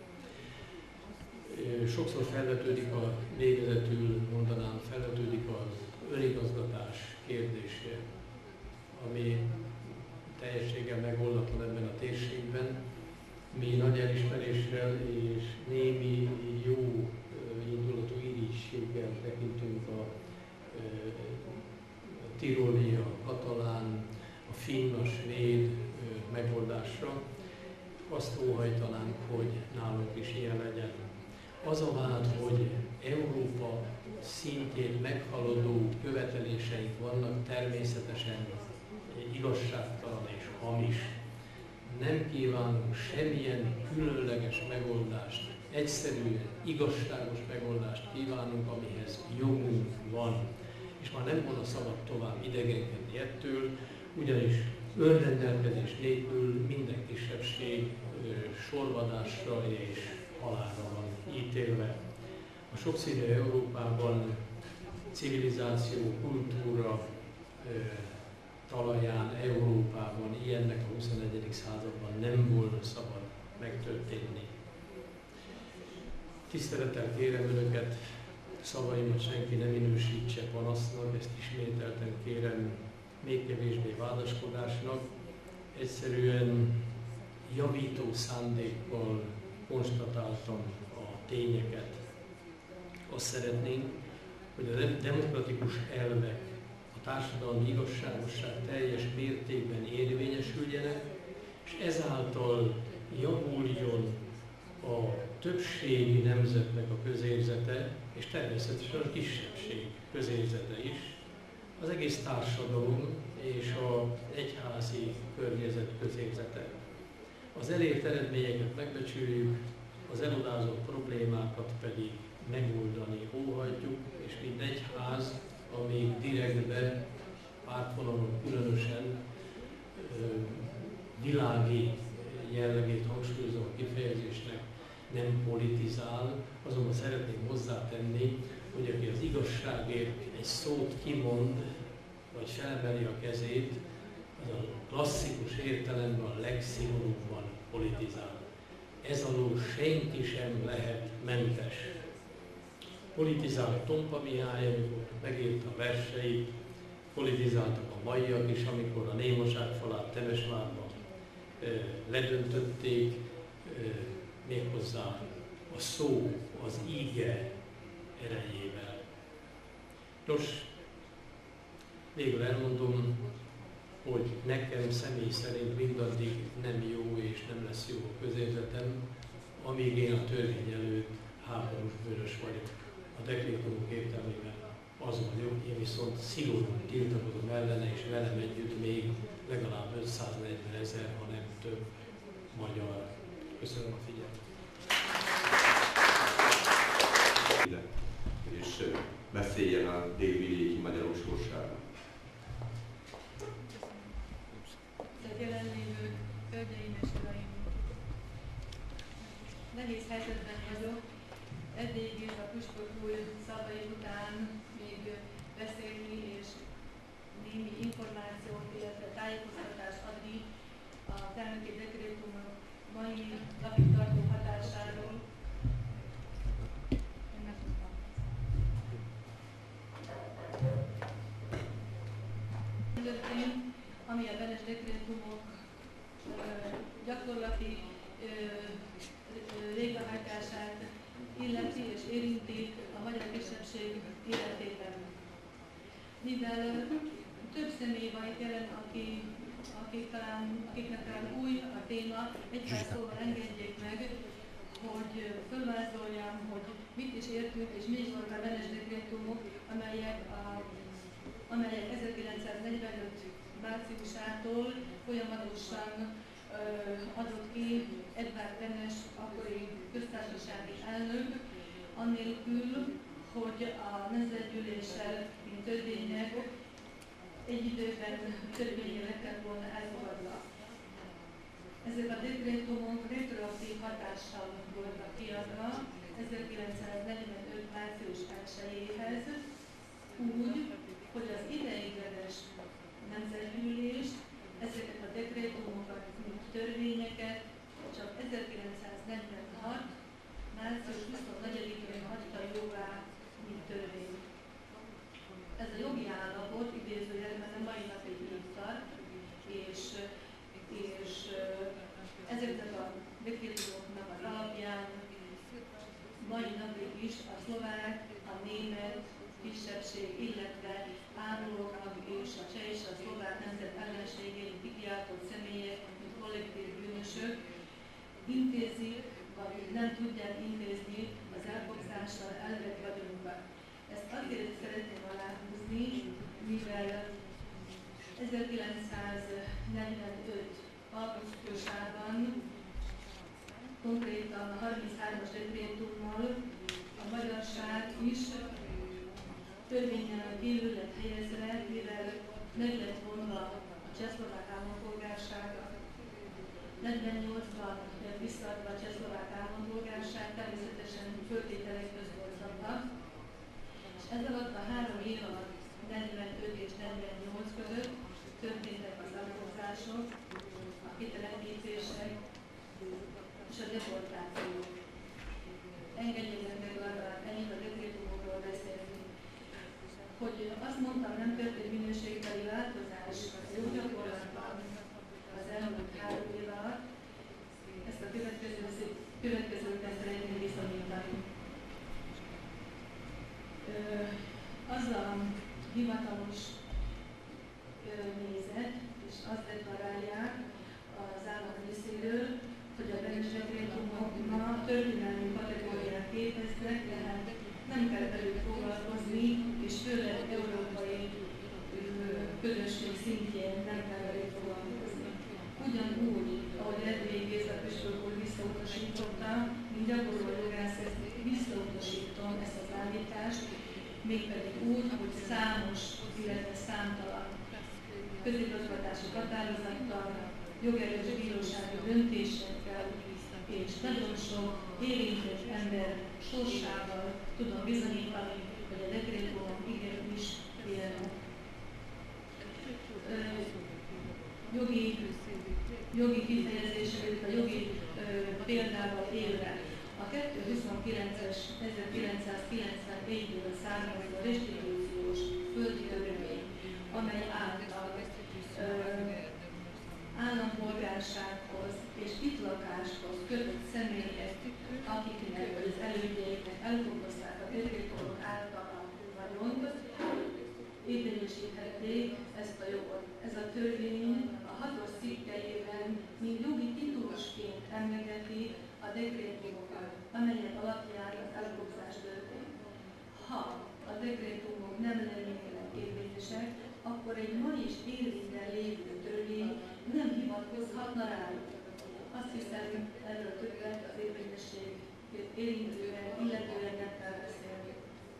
Sokszor felvetődik végezetül mondanám, felvetődik az önigazgatás kérdése, ami teljességgel megoldatlan ebben a térségben. Mi nagy elismeréssel és némi jó indulatú irigységgel tekintünk a tiroli, a katalán, a finn, a svéd megoldásra. Azt óhajtanánk, hogy nálunk is ilyen legyen. Az a vád, hogy Európa szintjén meghaladó követeléseink vannak, természetesen igazságtalan és hamis. Nem kívánunk semmilyen különleges megoldást, egyszerűen igazságos megoldást kívánunk, amihez jogunk van. És már nem volna szabad tovább idegenkedni ettől, ugyanis önrendelkezés nélkül minden kisebbség sorvadásra és halálra van ítélve. A sokszínű Európában civilizáció, kultúra talaján, Európában ilyennek a 21. században nem volna szabad megtörténni. Tisztelettel kérem Önöket, szavaimat senki ne minősítse panasznak, ezt ismételten kérem, még kevésbé vádaskodásnak. Egyszerűen javító szándékkal konstatáltam a tényeket. Azt szeretnénk, hogy a demokratikus elvek, a társadalmi igazságosság teljes mértékben érvényesüljenek, és ezáltal javuljon a többségi nemzetnek a közérzete, és természetesen a kisebbség közérzete is, az egész társadalom és az egyházi környezet közérzete. Az elért eredményeket megbecsüljük, az elodázott problémákat pedig megoldani óhajtjuk, és mint egyház, amíg direktbe, pártvonalon különösen világi jellegét hangsúlyozom a kifejezésnek, nem politizál, azonban szeretném hozzátenni, hogy aki az igazságért egy szót kimond, vagy felemeli a kezét, az a klasszikus értelemben a legszigorúbban politizál. Ez alól senki sem lehet mentes. Politizált Tompa Mihály, amikor megírta a verseit, politizáltak a maiak is, amikor a némaság falát Temesvárban ledöntötték, méghozzá a szó, az íge erejével. Nos, végül elmondom, hogy nekem személy szerint mindaddig nem jó és nem lesz jó a közérzetem, amíg én a törvény előtt háborús bűnös vagy. A dekrétumok értelmében az vagyok, én viszont szigorúan tiltakozom ellene, és velem együtt még legalább 540 000, ha nem több magyar. Köszönöm a figyelmet. És beszéljen a délvidéki magyarok sorsára. Jelenlévők, hölgyeim és uraim! Nehéz helyzetben vagyok. Eddig is a püspök úr szavai után még beszélni és némi információt, illetve tájékoztatást adni a felnöki dekrétum mai napig tartó hatásáról. Ami a Benes dekrétumok gyakorlati végrehajtását illeti és érinti a magyar kisebbség életében. Mivel több személy van itt jelen, akiknek talán új a téma, egy pár szóval engedjék meg, hogy fölvázoljam, hogy mit is értünk és mi is volt a Benes dekrétumok, amelyek 1945 márciusától folyamatosan adott ki Edvard Benes, akkori köztársasági elnök, annélkül, hogy a Nemzetgyűléssel, mint törvények egy időben törvénye lettek volna elfogadva. Ezek a dekrétumok retroaktív hatással voltak kiadva 1945. március 1-éhez, úgy, hogy az ideiglenes Nemzetgyűlés ezeket a dekrétumokat, mint törvényeket csak 1946. március 24-én hagyta jóvá, mint törvény. Ez a jogi állapot idézőjelben a mai napig így tart, és ezeknek a dekrétumoknak az alapján mai napig is a szlovák, a német kisebbség, illetve árulóknak és a cseh és a szlovák nemzet ellenségének kikiáltott személyek, mint kollektív bűnösök intézik, vagy nem tudják intézni az elkobzással elvett vagyonkat. Ezt azért szeretném aláhúzni, mivel 1945. augusztusában konkrétan a 33-as dekrétummal a magyarság is törvényen kívül lett helyezve, mivel meg lett vonva a csehszlovák állampolgársága. 48-ban lett visszaadva a csehszlovák állampolgárság, természetesen föltételek közt volt szabva. És ez alatt a 3 év alatt, 45 és 48 között történtek az alapozások, a kitelepítések és a deportációk. Engedjenek meg legalább ennyit a dekrétumokról beszélni. Hogy azt mondtam, nem történt minőségbeli változás az jó gyakorlatban az elmúlt 3 év alatt, ezt a következőkben szeretném bizonyítani. Az a hivatalos nézet, és azt deklarálják az állam részéről, hogy a Benes dekrétumok ma történelmi kategóriát képeznek, tehát nem kell velük foglalkozni, és főleg európai közösség szintjén nem kell velük foglalkozni. Ugyanúgy, ahogy Erdélyi Géza püspök úr visszautasította, mint gyakorló jogász ezt visszautasítom ezt az állítást, mégpedig úgy, hogy számos, illetve számtalan közigazgatási határozattal, jogerős bírósági döntésekkel és nagyon sok érintett ember sorsával tudom bizonyítani, hogy a dekrétumok igenis élnek. Jogi kifejezéssel, illetve jogi példával élve. A 229-es 1991-ből származó restitúciós földtörvény, amely által állampolgársághoz és itt lakáshoz kötött személyek, akiknek az elődjeiknek elfokozták a dekrétumok által a vagyont, érvényesíthették ezt a jogot. Ez a törvény a 6. cikkelyében, mint jogi titulusként emlegeti a dekrétum dekrétumok, amelyek alapján az elkobzás történt. Ha a dekrétumok nem lennének érvényesek, akkor egy ma is érvényben lévő törvény nem hivatkozhatna rájuk. Azt hiszem, erről többet az érvényesség érintően, illetően nem kell beszélni.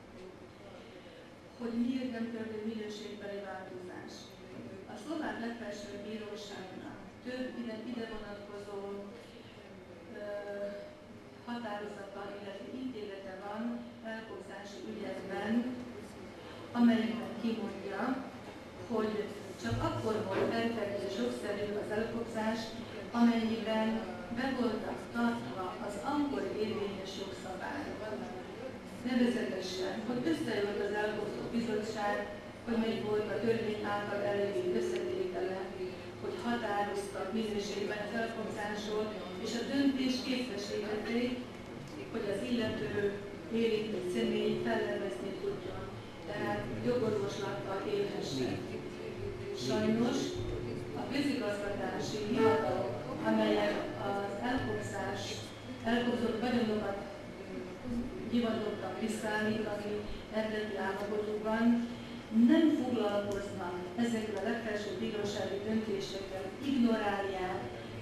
Hogy miért nem történt minőségbeli változás? A szlovák legfelsőbb bíróságnak több ide vonatkozó határozata, illetve ítélete van elkobzási ügyekben, amelyben kimondja, hogy csak akkor volt perfekt és jogszerű az elkobzás, amennyiben be voltak tartva az akkor érvényes jogszabályok. Nevezetesen, hogy összejött az elkobzó bizottság, hogy meg volt a törvény által előírt összetétele, hogy határoztak minőségben az elkobzásról, és a döntés képesítették, hogy az illető érintett személy fellebezni tudjon, tehát jogorvoslattal élhessen. Sajnos a közigazgatási hivatalok, amelyek az elkobzott vagyonokat hivatottak visszaállítani eredeti állapotokban, nem foglalkoznak ezekkel a legfelsőbb bírósági döntésekkel, ignorálják,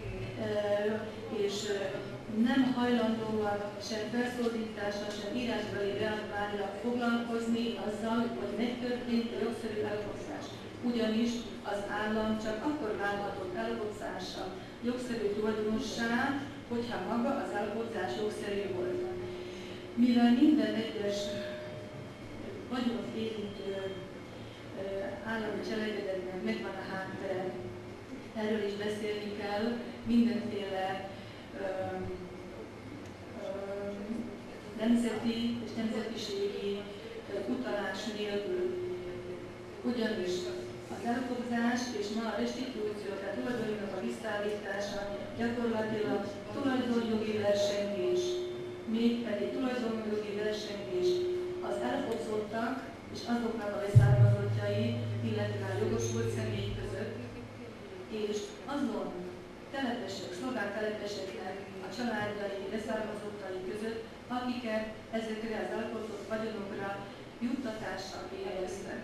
és nem hajlandóak sem felszólítással, sem írásbeli reagálják foglalkozni azzal, hogy megtörtént a jogszerű elkobzás. Ugyanis az állam csak akkor válhatott elkobzással jogszerű tulajdonossá, hogyha maga az elkobzás jogszerű volt. Mivel minden egyes vagyont érintő állami cselekedetnek megvan a háttere, erről is beszélni kell, mindenféle nemzeti és nemzetiségi utalás nélkül. Ugyanis az elkobzás és ma a restitúció, tehát tulajdonjognak a visszaállítása gyakorlatilag tulajdonjogi versengés, mégpedig tulajdonjogi versengés az elkobzottak és azoknak a leszármazottjai, illetve a jogosult személy között, és azon telepesek, szlovák telepeseknek a családjai, leszármazottai között, akiket ezekre az elkobzott vagyonokra juttatással éreztek.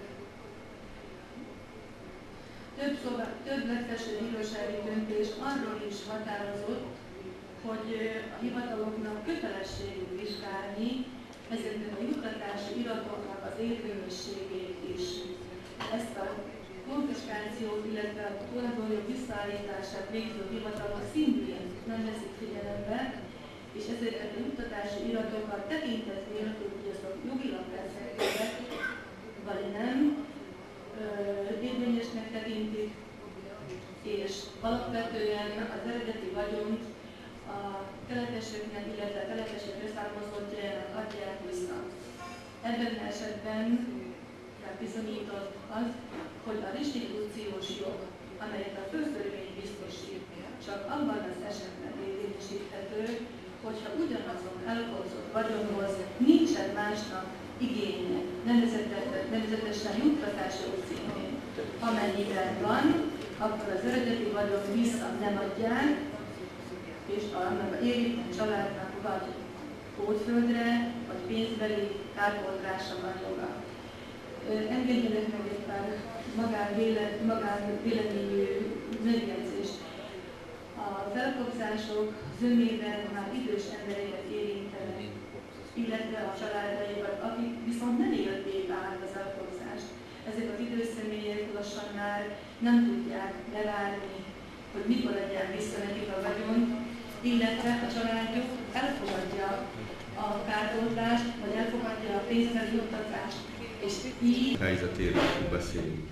Több legfelsőbb bírósági döntés arról is határozott, hogy a hivataloknak kötelességük vizsgálni ezeknek a juttatási iratoknak az érvényességét is. Ezt a konfiskációt, illetve a tulajdonjog visszaállítását végző hivatalok szintén nem veszik figyelembe, és ezeket a juttatási iratokat tekintet nélkül, hogy azok jogilag felszereltek, vagy nem, érvényesnek tekintik, és alapvetően az eredeti vagyont a telepeseknek, illetve a telepesek leszármazottjának adják vissza. Ebben esetben bizonyított az, hogy a restitúciós jog, amelyet a főtörvény biztosít, csak abban az esetben érvényesíthető, hogyha ugyanazon elkobzott vagyonhoz nincsen másnak igénye, nevezetesen juttatási jogcímén. Amennyiben van, akkor az eredeti vagyon vissza nem adják, és annak a érintett családnak vagy pótföldre, vagy pénzbeli kárpótlásra van joga. Engedjenek meg egy pár magánvéleményű megjegyzést. Az elkobzások zömében már idős embereket érintenek, illetve a családjaikat, akik viszont nem élték át az elkobzást. Ezek az idős személyek lassan már nem tudják bevárni, hogy mikor adják vissza nekik a vagyont, illetve a családjuk elfogadja a kárpótlást, vagy elfogadja a pénzbeli juttatást. És így... helyzetéről beszélünk.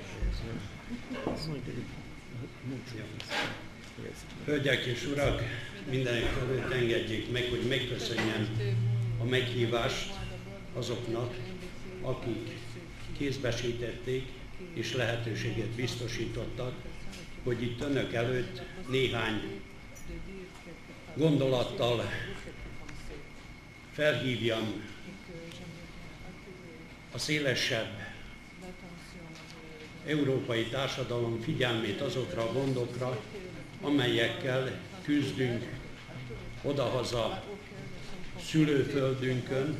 Hölgyek és urak, mindenek előtt engedjék meg, hogy megköszönjem a meghívást azoknak, akik kézbesítették és lehetőséget biztosítottak, hogy itt önök előtt néhány gondolattal felhívjam a szélesebb európai társadalom figyelmét azokra a gondokra, amelyekkel küzdünk odahaza szülőföldünkön,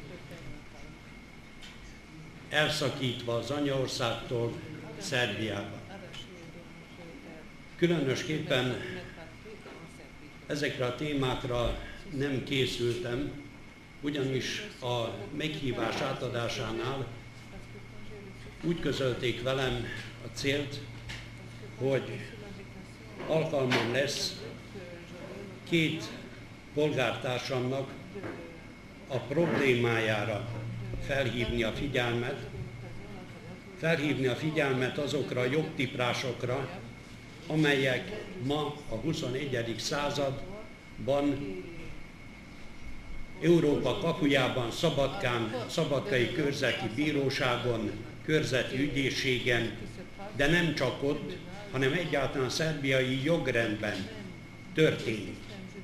elszakítva az anyaországtól, Szerbiába. Különösképpen ezekre a témákra nem készültem, ugyanis a meghívás átadásánál úgy közölték velem a célt, hogy alkalmam lesz két polgártársamnak a problémájára felhívni a figyelmet azokra a jogtiprásokra, amelyek ma a 21. században Európa kapujában, Szabadkán, Szabadkai Körzeti Bíróságon, Körzeti Ügyészségen, de nem csak ott, hanem egyáltalán szerbiai jogrendben történik.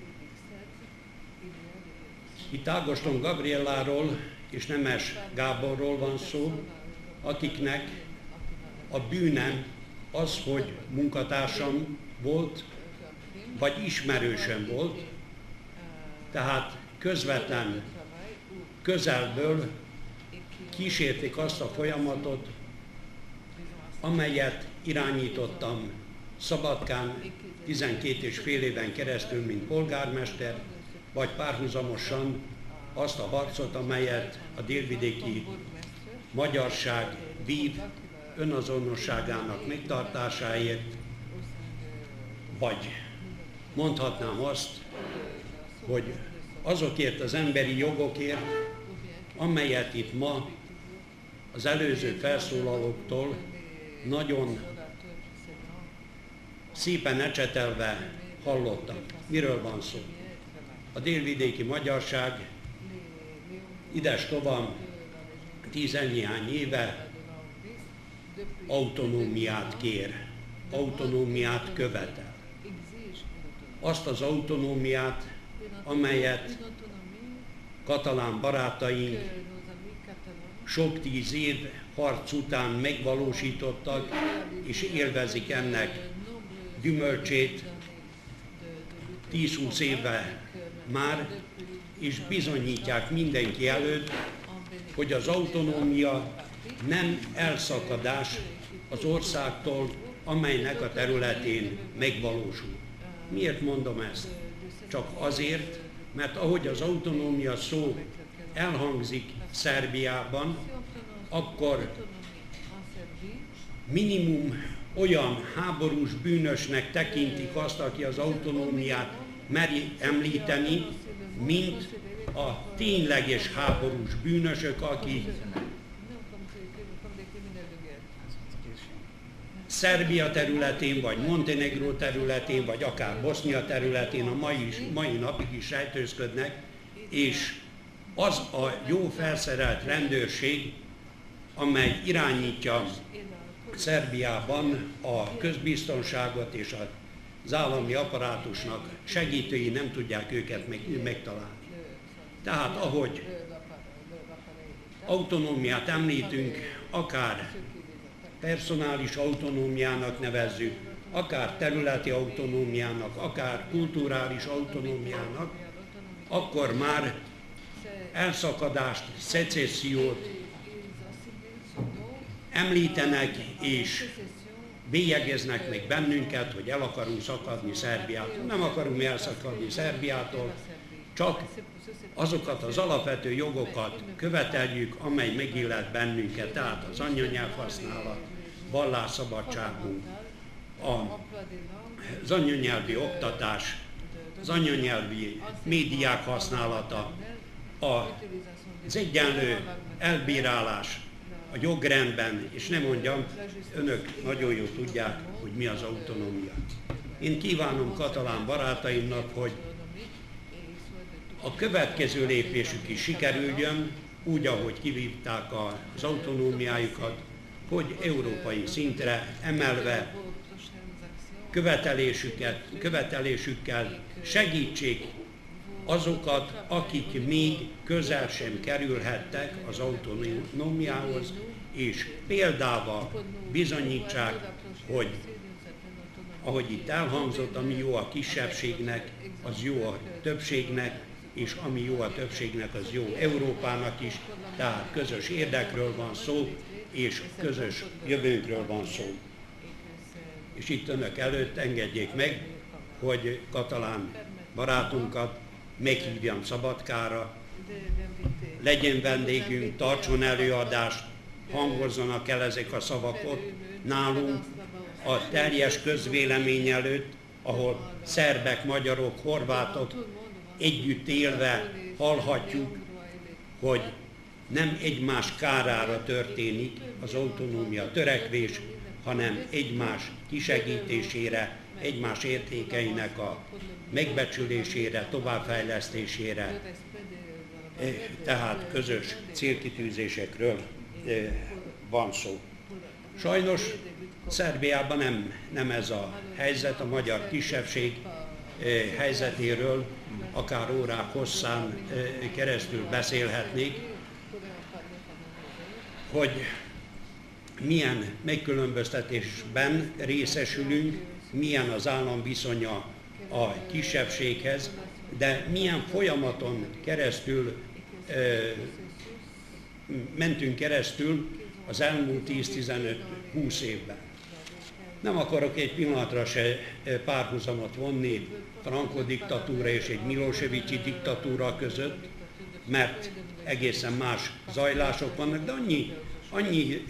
Itt Ágoston Gabrielláról és Nemes Gáborról van szó, akiknek a bűne az, hogy munkatársam volt, vagy ismerősöm volt, tehát közvetlen közelből kísérték azt a folyamatot, amelyet irányítottam Szabadkán 12,5 éven keresztül, mint polgármester, vagy párhuzamosan azt a harcot, amelyet a délvidéki magyarság vív önazonosságának megtartásáért, vagy mondhatnám azt, hogy azokért az emberi jogokért, amelyet itt ma az előző felszólalóktól nagyon szépen ecsetelve hallottak. Miről van szó? A délvidéki magyarság ides-tovább 10 ennyihány éve autonómiát kér, autonómiát követel. Azt az autonómiát, amelyet katalán barátaink sok 10 év harc után megvalósítottak, és élvezik ennek gyümölcsét 10-20 éve már, és bizonyítják mindenki előtt, hogy az autonómia nem elszakadás az országtól, amelynek a területén megvalósul. Miért mondom ezt? Csak azért, mert ahogy az autonómia szó elhangzik Szerbiában, akkor minimum olyan háborús bűnösnek tekintik azt, aki az autonómiát meri említeni, mint a tényleges háborús bűnösök, akik Szerbia területén, vagy Montenegró területén, vagy akár Bosznia területén a mai napig is rejtőzködnek, és az a jó felszerelt rendőrség, amely irányítja Szerbiában a közbiztonságot és az állami apparátusnak segítői nem tudják őket megtalálni. Tehát ahogy autonómiát említünk, akár personális autonómiának nevezzük, akár területi autonómiának, akár kulturális autonómiának, akkor már elszakadást, szecessziót említenek és bélyegeznek meg bennünket, hogy el akarunk szakadni Szerbiától. Nem akarunk elszakadni Szerbiától, csak azokat az alapvető jogokat követeljük, amely megillet bennünket, tehát az anyanyelvhasználat, vallásszabadságunk, az anyanyelvi oktatás, az anyanyelvi médiák használata, az egyenlő elbírálás a jogrendben, és nem mondjam, önök nagyon jól tudják, hogy mi az autonómia. Én kívánom katalán barátaimnak, hogy a következő lépésük is sikerüljön, úgy, ahogy kivívták az autonómiájukat, hogy európai szintre emelve követelésükkel segítsék azokat, akik még közel sem kerülhettek az autonómiához, és példával bizonyítsák, hogy ahogy itt elhangzott, ami jó a kisebbségnek, az jó a többségnek, és ami jó a többségnek, az jó Európának is, tehát közös érdekről van szó, és közös jövőnkről van szó. És itt önök előtt engedjék meg, hogy katalán barátunkat meghívjam Szabadkára, legyen vendégünk, tartson előadást, hangozzanak el ezek a szavak ott nálunk, a teljes közvélemény előtt, ahol szerbek, magyarok, horvátok együtt élve hallhatjuk, hogy nem egymás kárára történik az autonómia törekvés, hanem egymás kisegítésére, egymás értékeinek a megbecsülésére, továbbfejlesztésére, tehát közös célkitűzésekről van szó. Sajnos Szerbiában nem ez a helyzet, a magyar kisebbség helyzetéről akár órák hosszán keresztül beszélhetnék, hogy milyen megkülönböztetésben részesülünk, milyen az állam viszonya a kisebbséghez, de milyen folyamaton keresztül mentünk keresztül az elmúlt 10-15-20 évben. Nem akarok egy pillanatra se párhuzamot vonni Franco diktatúra és egy Miloševići diktatúra között, mert egészen más zajlások vannak, de annyi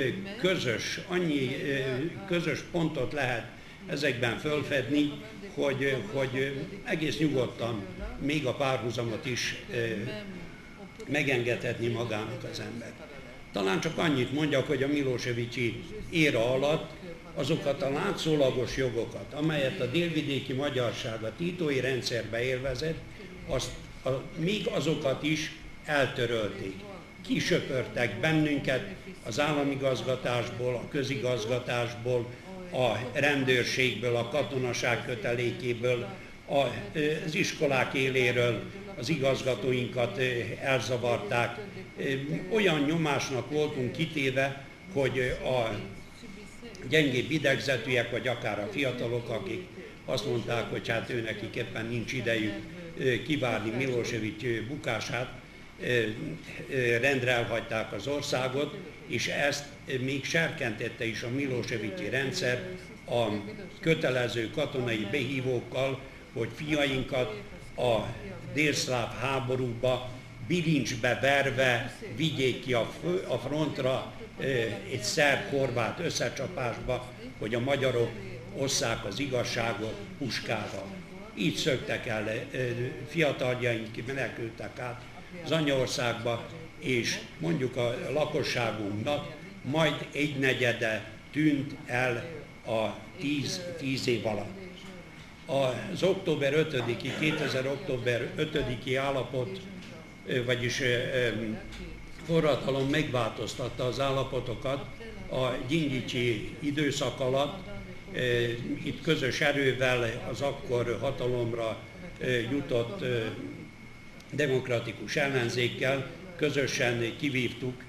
közös pontot lehet ezekben fölfedni, hogy egész nyugodtan még a párhuzamot is megengedhetni magának az ember. Talán csak annyit mondjak, hogy a Miloševići éra alatt azokat a látszólagos jogokat, amelyet a délvidéki magyarság a títói rendszerbe élvezett, még azokat is eltörölték. Kisöpörtek bennünket az államigazgatásból, a közigazgatásból, a rendőrségből, a katonaság kötelékéből, az iskolák éléről, az igazgatóinkat elzavarták. Olyan nyomásnak voltunk kitéve, hogy a gyengébb idegzetűek, vagy akár a fiatalok, akik azt mondták, hogy hát őnekik éppen nincs idejük kivárni Milošević bukását, rendre elhagyták az országot, és ezt még serkentette is a Miloševići rendszer a kötelező katonai behívókkal, hogy fiainkat a délszláv háborúba bilincsbe verve vigyék ki a frontra egy szerb-horvát összecsapásba, hogy a magyarok osszák az igazságot puskával. Így szöktek el fiataljaink, menekültek át az anyaországba, és mondjuk a lakosságunknak majd egynegyede tűnt el a 10 év alatt. Az október 5-i, 2000. október 5-i állapot, vagyis forradalom megváltoztatta az állapotokat a Gyingicsi időszak alatt. Itt közös erővel az akkor hatalomra jutott demokratikus ellenzékkel közösen kivívtuk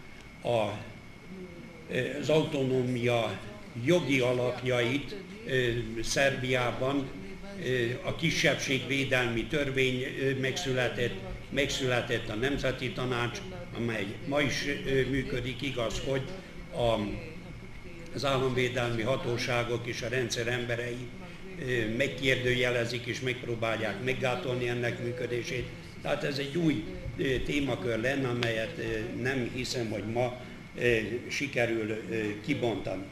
az autonómia jogi alapjait Szerbiában. A kisebbségvédelmi törvény megszületett a Nemzeti Tanács, amely ma is működik, igaz, hogy az államvédelmi hatóságok és a rendszer emberei megkérdőjelezik és megpróbálják meggátolni ennek működését. Tehát ez egy új témakör lenne, amelyet nem hiszem, hogy ma sikerül kibontani.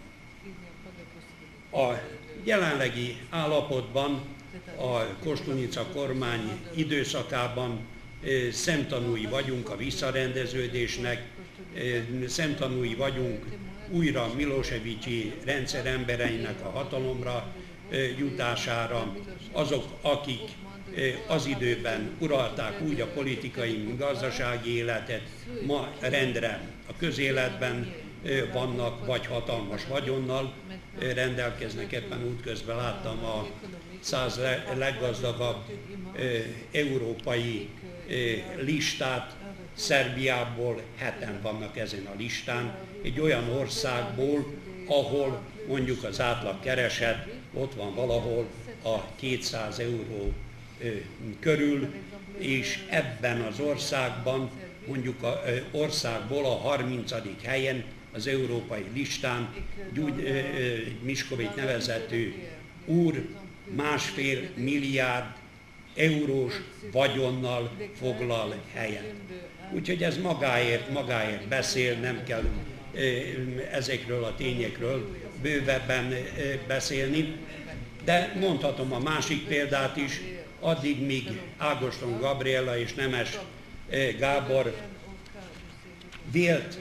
A jelenlegi állapotban a Koštunica kormány időszakában szemtanúi vagyunk a visszarendeződésnek, szemtanúi vagyunk újra Miloševići rendszer embereinek a hatalomra jutására. Azok, akik az időben uralták úgy a politikai, mint gazdasági életet, ma rendre a közéletben vannak, vagy hatalmas vagyonnal rendelkeznek. Éppen útközben láttam a 100 leggazdagabb európai listát, Szerbiából 7-en vannak ezen a listán, egy olyan országból, ahol mondjuk az átlag kereset ott van valahol a 200 euró körül, és ebben az országban, mondjuk az országból a 30. helyen az európai listán Miskovics nevezetű úr 1,5 milliárd eurós vagyonnal foglal helyet. Úgyhogy ez magáért beszél, nem kell ezekről a tényekről bővebben beszélni, de mondhatom a másik példát is, addig, míg Ágoston Gabriella és Nemes Gábor vélt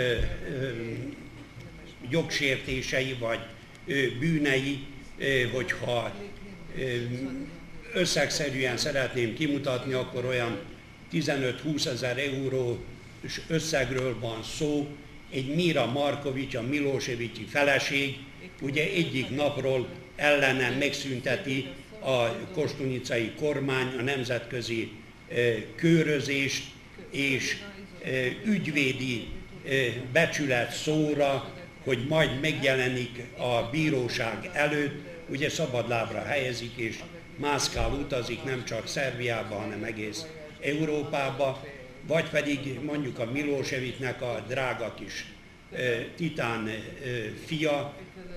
jogsértései vagy bűnei, hogyha összegszerűen szeretném kimutatni, akkor olyan 15-20 ezer eurós összegről van szó. Egy Mira Markovics, a Miloševići feleség, ugye egyik napról ellenem megszünteti a kostunicai kormány a nemzetközi körözést, és ügyvédi becsület szóra, hogy majd megjelenik a bíróság előtt, ugye szabadlábra helyezik, és mászkál utazik nem csak Szerbiába, hanem egész Európába, vagy pedig mondjuk a Miloševićnek a drága kis titán fia,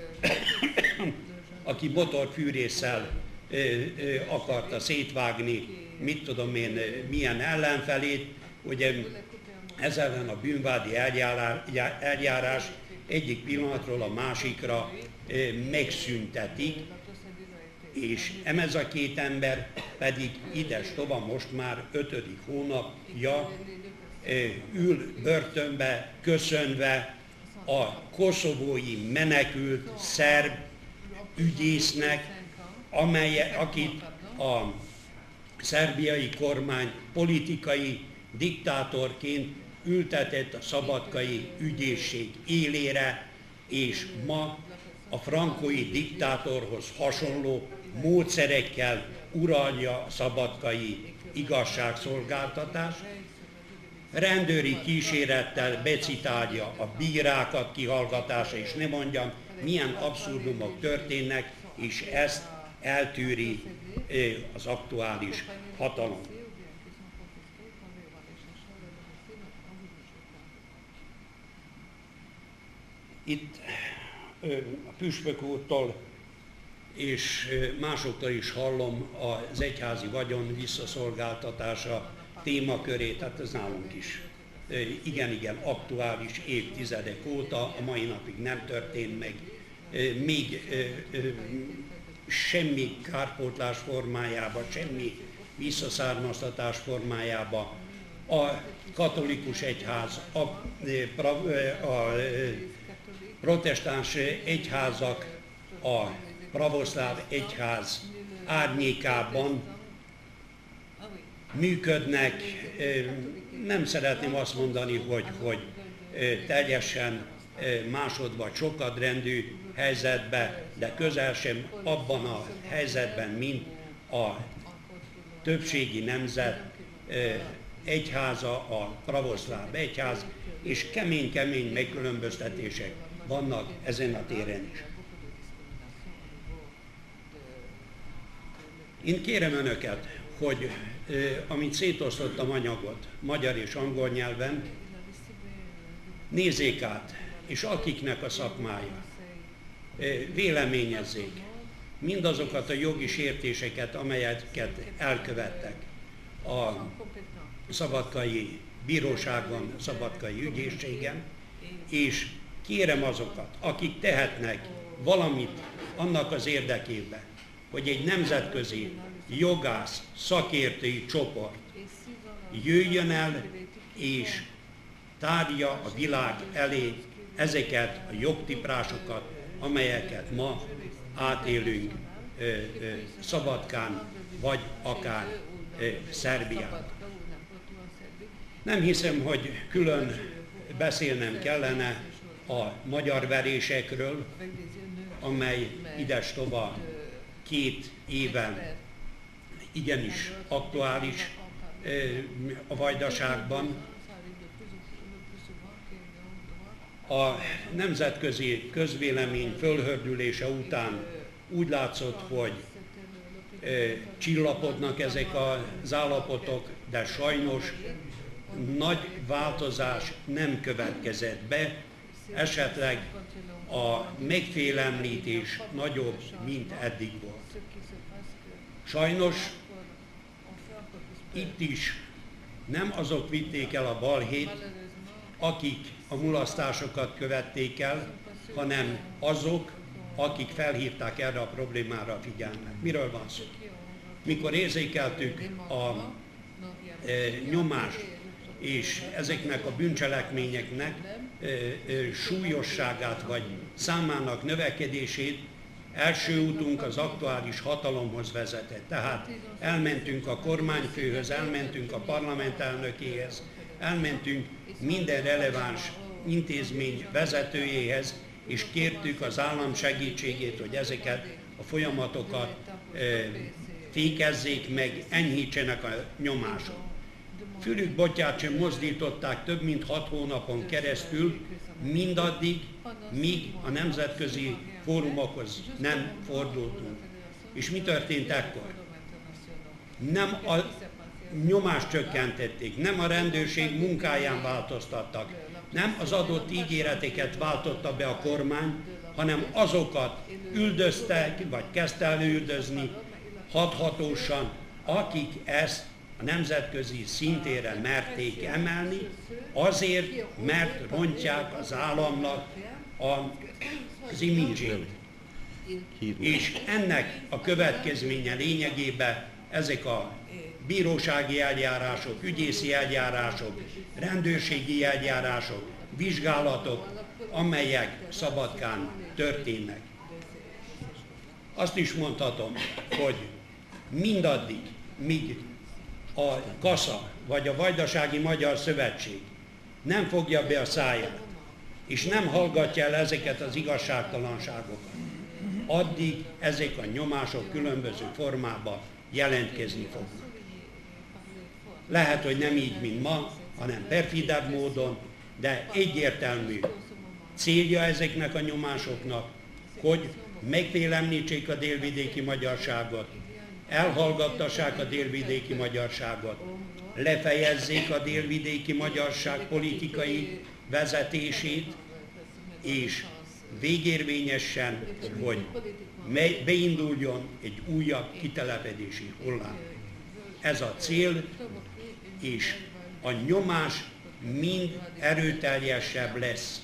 aki botorfűrésszel akarta szétvágni, mit tudom én, milyen ellenfelét, ugye ez ellen a bűnvádi eljárás egyik pillanatról a másikra megszüntetik, és ez a két ember pedig idestova most már 5. hónapja ül börtönbe köszönve a koszovói menekült szerb ügyésznek, akit a szerbiai kormány politikai diktátorként ültetett a szabadkai ügyészség élére, és ma a frankói diktátorhoz hasonló módszerekkel uralja a szabadkai igazságszolgáltatást. Rendőri kísérettel becitálja a bírákat kihallgatása, és nem mondjam, milyen abszurdumok történnek, és ezt eltűri az aktuális hatalom. Itt a Püspök úrtól és másoktól is hallom az egyházi vagyon visszaszolgáltatása témakörét, tehát ez nálunk is igen aktuális évtizedek óta, a mai napig nem történt meg még semmi kárpótlás formájába, semmi visszaszármaztatás formájába. A katolikus egyház, a protestáns egyházak, a pravoszláv egyház árnyékában működnek. Nem szeretném azt mondani, hogy teljesen másod vagy sokadrendű helyzetben, de közel sem abban a helyzetben, mint a többségi nemzet egyháza, a pravoszláv egyház, és kemény megkülönböztetések vannak ezen a téren is. Én kérem önöket, hogy amit szétosztottam anyagot magyar és angol nyelven, nézzék át, és akiknek a szakmája, véleményezzék mindazokat a jogi sértéseket, amelyeket elkövettek a szabadkai bíróságon, a szabadkai ügyészségen, és kérem azokat, akik tehetnek valamit annak az érdekében, hogy egy nemzetközi jogász, szakértői csoport jöjjön el és tárja a világ elé ezeket a jogtiprásokat, amelyeket ma átélünk Szabadkán, vagy akár Szerbiát. Nem hiszem, hogy külön beszélnem kellene a magyar verésekről, amely idestova 2 éven igenis aktuális a Vajdaságban. A nemzetközi közvélemény fölhördülése után úgy látszott, hogy csillapodnak ezek az állapotok, de sajnos nagy változás nem következett be, esetleg a megfélemlítés nagyobb, mint eddig volt. Sajnos itt is nem azok vitték el a balhét, akik a mulasztásokat követték el, hanem azok, akik felhívták erre a problémára a figyelmet. Miről van szó? Mikor érzékeltük a nyomást és ezeknek a bűncselekményeknek súlyosságát vagy számának növekedését, első útunk az aktuális hatalomhoz vezetett. Tehát elmentünk a kormányfőhöz, elmentünk a parlament elnökéhez, elmentünk minden releváns intézmény vezetőjéhez, és kértük az állam segítségét, hogy ezeket a folyamatokat fékezzék meg, enyhítsenek a nyomáson. Fülük botját sem mozdították több mint 6 hónapon keresztül, mindaddig, míg a nemzetközi fórumokhoz nem fordultunk. És mi történt ekkor? Nem a nyomást csökkentették, nem a rendőrség munkáján változtattak, nem az adott ígéreteket váltotta be a kormány, hanem azokat üldöztek, vagy kezdte el üldözni hathatósan, akik ezt a nemzetközi szintére merték emelni, azért, mert rontják az államnak az imidzsét. És ennek a következménye lényegében ezek a bírósági eljárások, ügyészi eljárások, rendőrségi eljárások, vizsgálatok, amelyek Szabadkán történnek. Azt is mondhatom, hogy mindaddig, míg a KASZA vagy a Vajdasági Magyar Szövetség nem fogja be a száját, és nem hallgatja el ezeket az igazságtalanságokat, addig ezek a nyomások különböző formában jelentkezni fognak. Lehet, hogy nem így, mint ma, hanem perfidebb módon, de egyértelmű célja ezeknek a nyomásoknak, hogy megfélemlítsék a délvidéki magyarságot, elhallgattassák a délvidéki magyarságot, lefejezzék a délvidéki magyarság politikai vezetését, és végérvényesen, hogy beinduljon egy újabb kitelepedési hullám. Ez a cél, és a nyomás mind erőteljesebb lesz.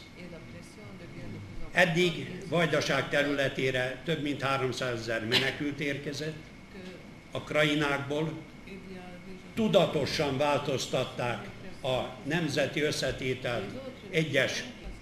Eddig Vajdaság területére több mint 300 000 menekült érkezett a krainákból. Tudatosan változtatták a nemzeti összetételt egyes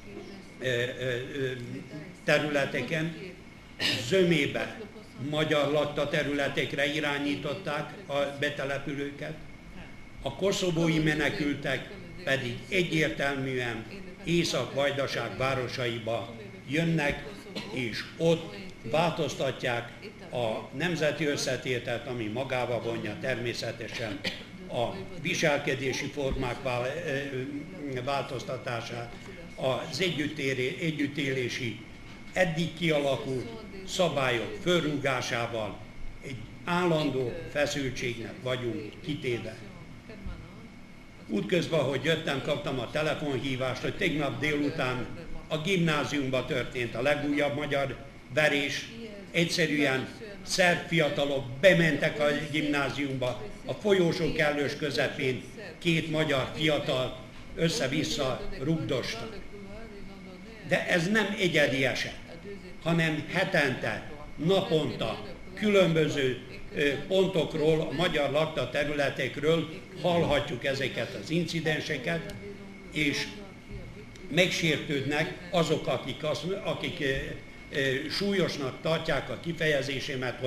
területeken, zömébe magyar lakta területekre irányították a betelepülőket, a koszovói menekültek pedig egyértelműen Észak-Vajdaság városaiba jönnek, és ott változtatják a nemzeti összetételt, ami magába vonja természetesen a viselkedési formák változtatását, az együttélési eddig kialakult szabályok fölrúgásával egy állandó feszültségnek vagyunk kitéve. Útközben, hogy jöttem, kaptam a telefonhívást, hogy tegnap délután a gimnáziumban történt a legújabb magyar verés. Egyszerűen szerb fiatalok bementek a gimnáziumba, a folyósó kellős közepén 2 magyar fiatal össze-vissza rugdostak. De ez nem egyedi eset, hanem hetente, naponta különböző pontokról, a magyar lakta területekről hallhatjuk ezeket az incidenseket, és megsértődnek azok, akik súlyosnak tartják a kifejezésemet, hogy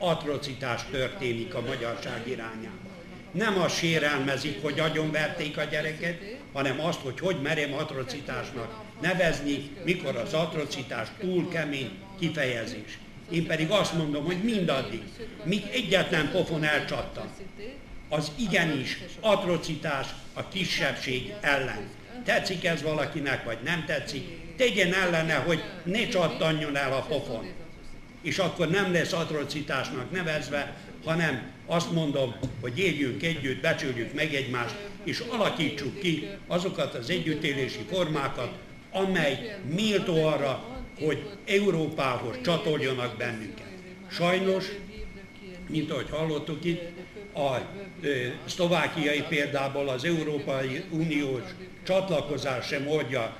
atrocitás történik a magyarság irányába. Nem azt sérelmezik, hogy agyonverték a gyereket, hanem azt, hogy merem atrocitásnak nevezni, mikor az atrocitás túl kemény kifejezés. Én pedig azt mondom, hogy mindaddig, míg egyetlen pofon elcsattan, az igenis atrocitás a kisebbség ellen. Tetszik ez valakinek, vagy nem tetszik, tegyen ellene, hogy ne csattanjon el a pofon. És akkor nem lesz atrocitásnak nevezve, hanem azt mondom, hogy éljünk együtt, becsüljük meg egymást, és alakítsuk ki azokat az együttélési formákat, amely méltó arra, hogy Európához csatoljanak bennünket. Sajnos, mint ahogy hallottuk itt, a szlovákiai példából az Európai Uniós csatlakozás sem oldja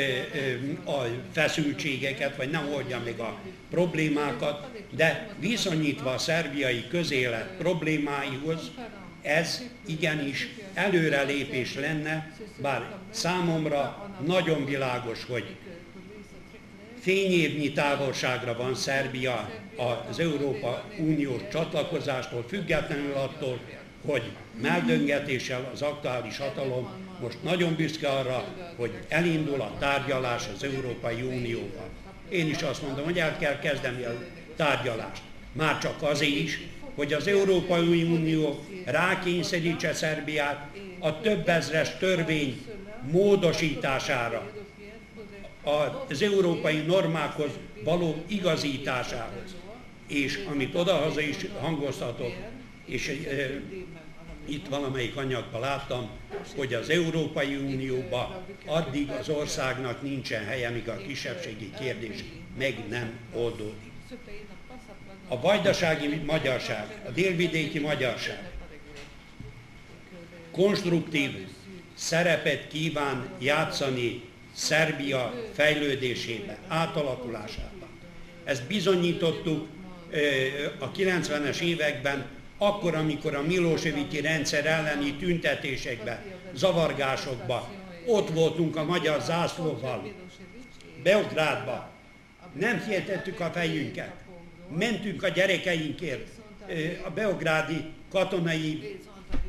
a feszültségeket, vagy nem oldja meg a problémákat, de viszonyítva a szerbiai közélet problémáihoz, ez igenis előrelépés lenne, bár számomra nagyon világos, hogy fényévnyi távolságra van Szerbia az Európai Uniós csatlakozástól, függetlenül attól, hogy meldöngetéssel az aktuális hatalom most nagyon büszke arra, hogy elindul a tárgyalás az Európai Unióval. Én is azt mondom, hogy el kell kezdeni a tárgyalást. Már csak azért is, hogy az Európai Unió rákényszerítse Szerbiát a több ezres törvény módosítására, az európai normákhoz való igazításához. És amit odahaza is hangoztatok, és itt valamelyik anyagban láttam, hogy az Európai Unióban addig az országnak nincsen helye, míg a kisebbségi kérdés meg nem oldódik. A vajdasági magyarság, a délvidéki magyarság konstruktív szerepet kíván játszani Szerbia fejlődésében, átalakulásában. Ezt bizonyítottuk a 90-es években, akkor, amikor a Milosevici rendszer elleni tüntetésekben, zavargásokban ott voltunk a magyar zászlóval, Beográdba, nem hihetettük a fejünket, mentünk a gyerekeinkért a beográdi katonai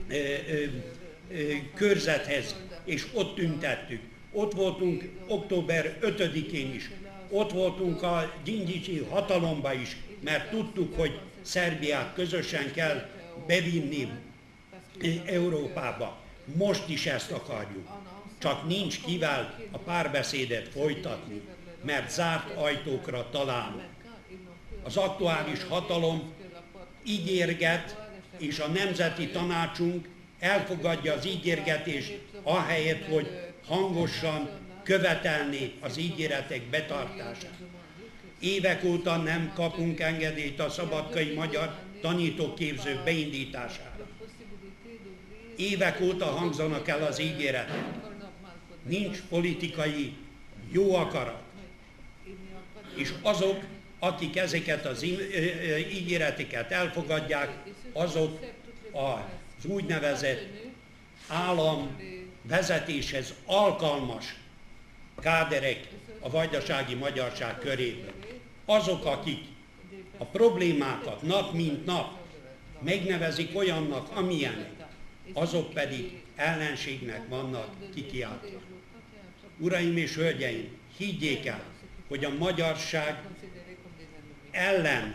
körzethez, és ott tüntettük. Ott voltunk október 5-én is, ott voltunk a Gyingyicsi hatalomba is, mert tudtuk, hogy Szerbiát közösen kell bevinni Európába. Most is ezt akarjuk. Csak nincs kivel a párbeszédet folytatni, mert zárt ajtókra találunk. Az aktuális hatalom ígérget, és a Nemzeti Tanácsunk elfogadja az ígérgetést, ahelyett, hogy hangosan követelné az ígéretek betartását. Évek óta nem kapunk engedélyt a szabadkai magyar tanítóképzők beindítására. Évek óta hangzanak el az ígéretek. Nincs politikai jó akarat. És azok, akik ezeket az ígéreteket elfogadják, azok az úgynevezett államvezetéshez alkalmas káderek a vajdasági magyarság körében. Azok, akik a problémákat nap mint nap megnevezik olyannak, amilyenek, azok pedig ellenségnek vannak kikiáltva. Uraim és hölgyeim, higgyék el, hogy a magyarság ellen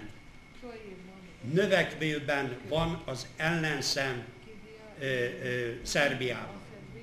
növekvőben van az ellenszem Szerbiában.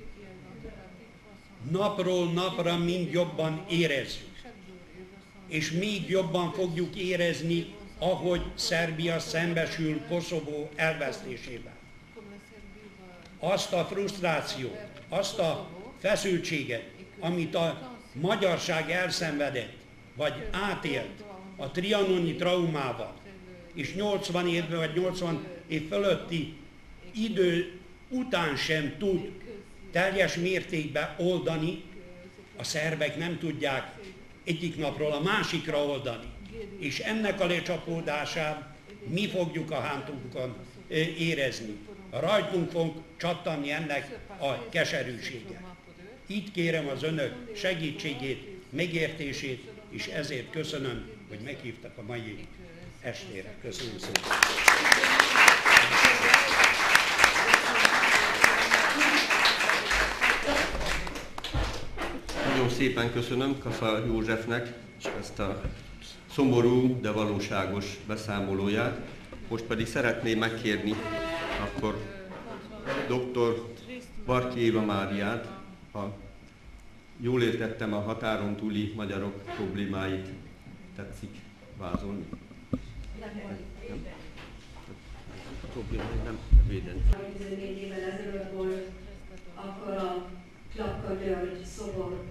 Napról napra mind jobban érezzük. És még jobban fogjuk érezni, ahogy Szerbia szembesül Koszovó elvesztésével. Azt a frusztrációt, azt a feszültséget, amit a magyarság elszenvedett, vagy átélt a trianoni traumával, és 80 évben vagy 80 év fölötti idő után sem tud teljes mértékben oldani, a szerbek nem tudják egyik napról a másikra oldani. És ennek a lecsapódását mi fogjuk a hántunkon érezni. Rajtunk fog csattanni ennek a keserűsége. Itt kérem az önök segítségét, megértését, és ezért köszönöm, hogy meghívtak a mai estére. Köszönöm szépen! Nagyon szépen köszönöm Kassa Józsefnek ezt a szomorú, de valóságos beszámolóját. Most pedig szeretném megkérni akkor dr. Bartyi Éva Máriát, ha jól értettem, a határon túli magyarok problémáit tetszik vázolni. A problémáit nem védeni. 14 évvel ezelőtt volt, akkor a Klapka György szobor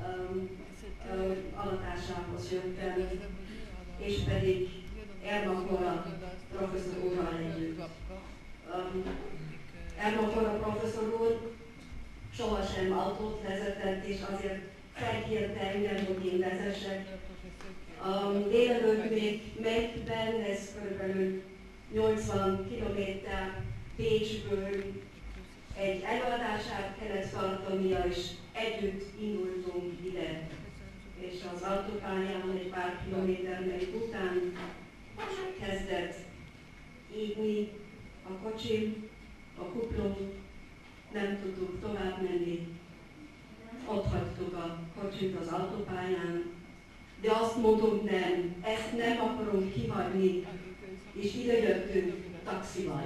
alatásához jöttem, és pedig Ermakora professzor úrral együtt. Ermakora professzor úr sohasem autót vezetett, és azért felkérte engem, hogy én vezessek. Délelőtt még Megben, ez kb. 80 km Bécsből egy előadását kellett tartania, és együtt indultunk ide. És az autópályán egy pár kilométer megy után kezdett égni a kocsim, a kupló, nem tudtuk tovább menni. Ott hagytuk a kocsit az autópályán, de azt mondtuk, nem, ezt nem akarunk kihagyni, és ide jöttünk taxival.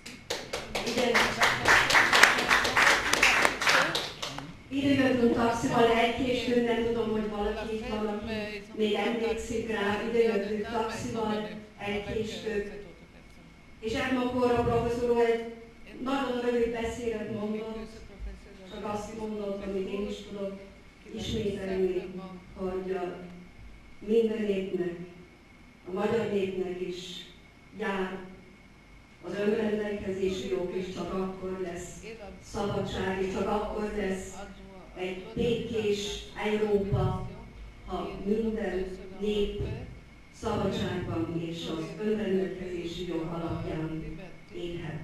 Ide jöttünk taxival, elkéstünk, nem tudom, hogy valaki még emlékszik rá, ide jöttünk taxival, elkéstünk. És Ermakora professzor úr egy nagyon rövid beszédet mondott, csak azt mondott, amit én is tudok ismételni, hogy minden népnek, a magyar népnek is jár az önrendelkezési jog, és csak akkor lesz szabadság, és csak akkor lesz egy békés Európa, ha minden nép szabadságban és az önrendelkezési jog alapján élhet.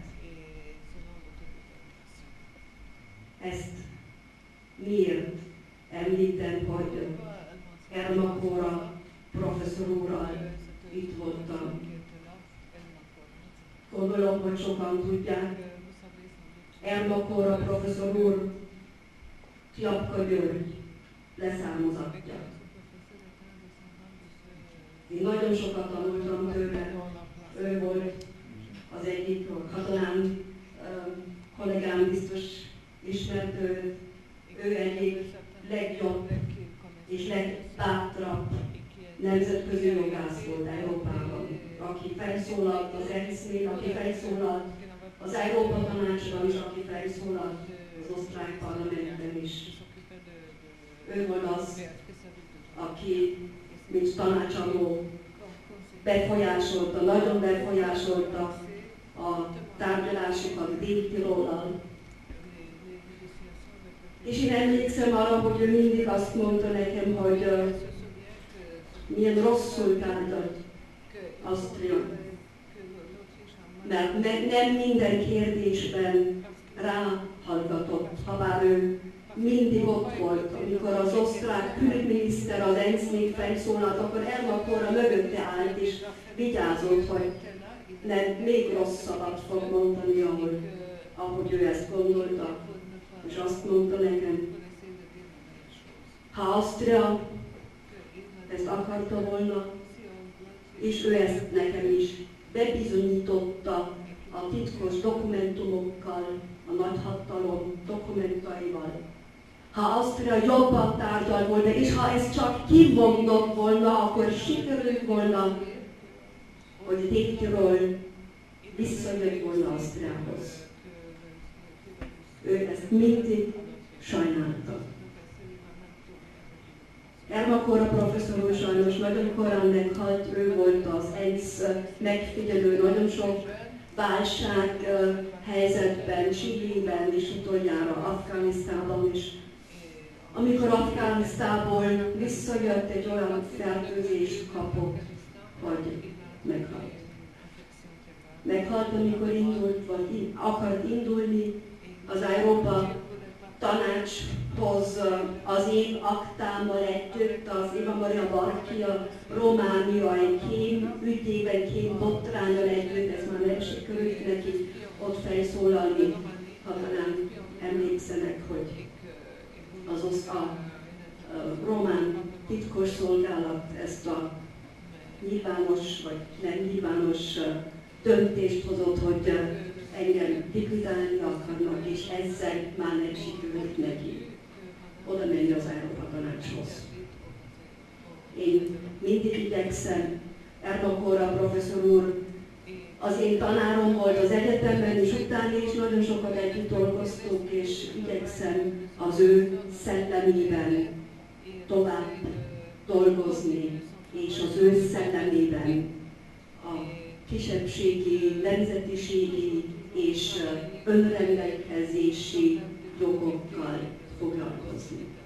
Ezt miért említem, hogy Ermakora professzor úrral itt voltam. Gondolom, hogy sokan tudják. Ermakora professzor úr Klapka György leszármazottja. Én nagyon sokat tanultam tőle. Ő volt az egyik katonám, kollégám biztos ismert őt. Ő egyik legjobb és legbátrabb nemzetközi jogász volt Európában, aki felszólalt az ENSZ-nél, aki felszólalt az Európa Tanácsban is, aki felszólalt az osztrák parlamentben is. Ő volt az, aki, mint tanácsadó, befolyásolta, nagyon befolyásolta a tárgyalásokat Dél-Tirollal. És én emlékszem arra, hogy ő mindig azt mondta nekem, hogy milyen rosszul tárgyalt Ausztria. Mert nem minden kérdésben ráhallgatott, habár ő mindig ott volt. Amikor az osztrák külügyminiszter, az ENSZ még felszólalt, akkor Ermakora mögötte állt és vigyázott, hogy még rosszabbat fog mondani, ahogy ő ezt gondolta. És azt mondta nekem, ha Ausztria ezt akarta volna, és ő ezt nekem is bebizonyította a titkos dokumentumokkal, a nagyhatalom dokumentaival. Ha Ausztria jobban tárgyalt volna, és ha ez csak kimondott volna, akkor sikerült volna, hogy Dél-Tirol visszajött volna Ausztriához. Ő ezt mindig sajnálta. Ermakora professzor úr sajnos nagyon korán meghalt, ő volt az ENSZ megfigyelő nagyon sok válság helyzetben, Chilében és utoljára Afganisztánban is. Amikor Afganisztánból visszajött, egy olyan fertőzést kapott, hogy meghalt. Meghalt, amikor indult, vagy akart indulni az Európa Tanácshoz az év aktámmal együtt, az Maria Barki a romániai kém ügyében, kém botránnyal együtt, ez már nem sikerült neki ott felszólalni, ha nem emlékszenek, hogy a román titkosszolgálat ezt a nyilvános vagy nem nyilvános döntést hozott, hogy engem likvidálni akarnak, és ezzel már nem sikerült neki oda menni az Európa Tanácshoz. Én mindig igyekszem, Erdokóra professzor úr az én tanárom volt az egyetemben, és utána is nagyon sokat együtt dolgoztunk, és igyekszem az ő szellemében tovább dolgozni, és az ő szellemében a kisebbségi, nemzetiségi és önrendelkezési jogokkal foglalkozni.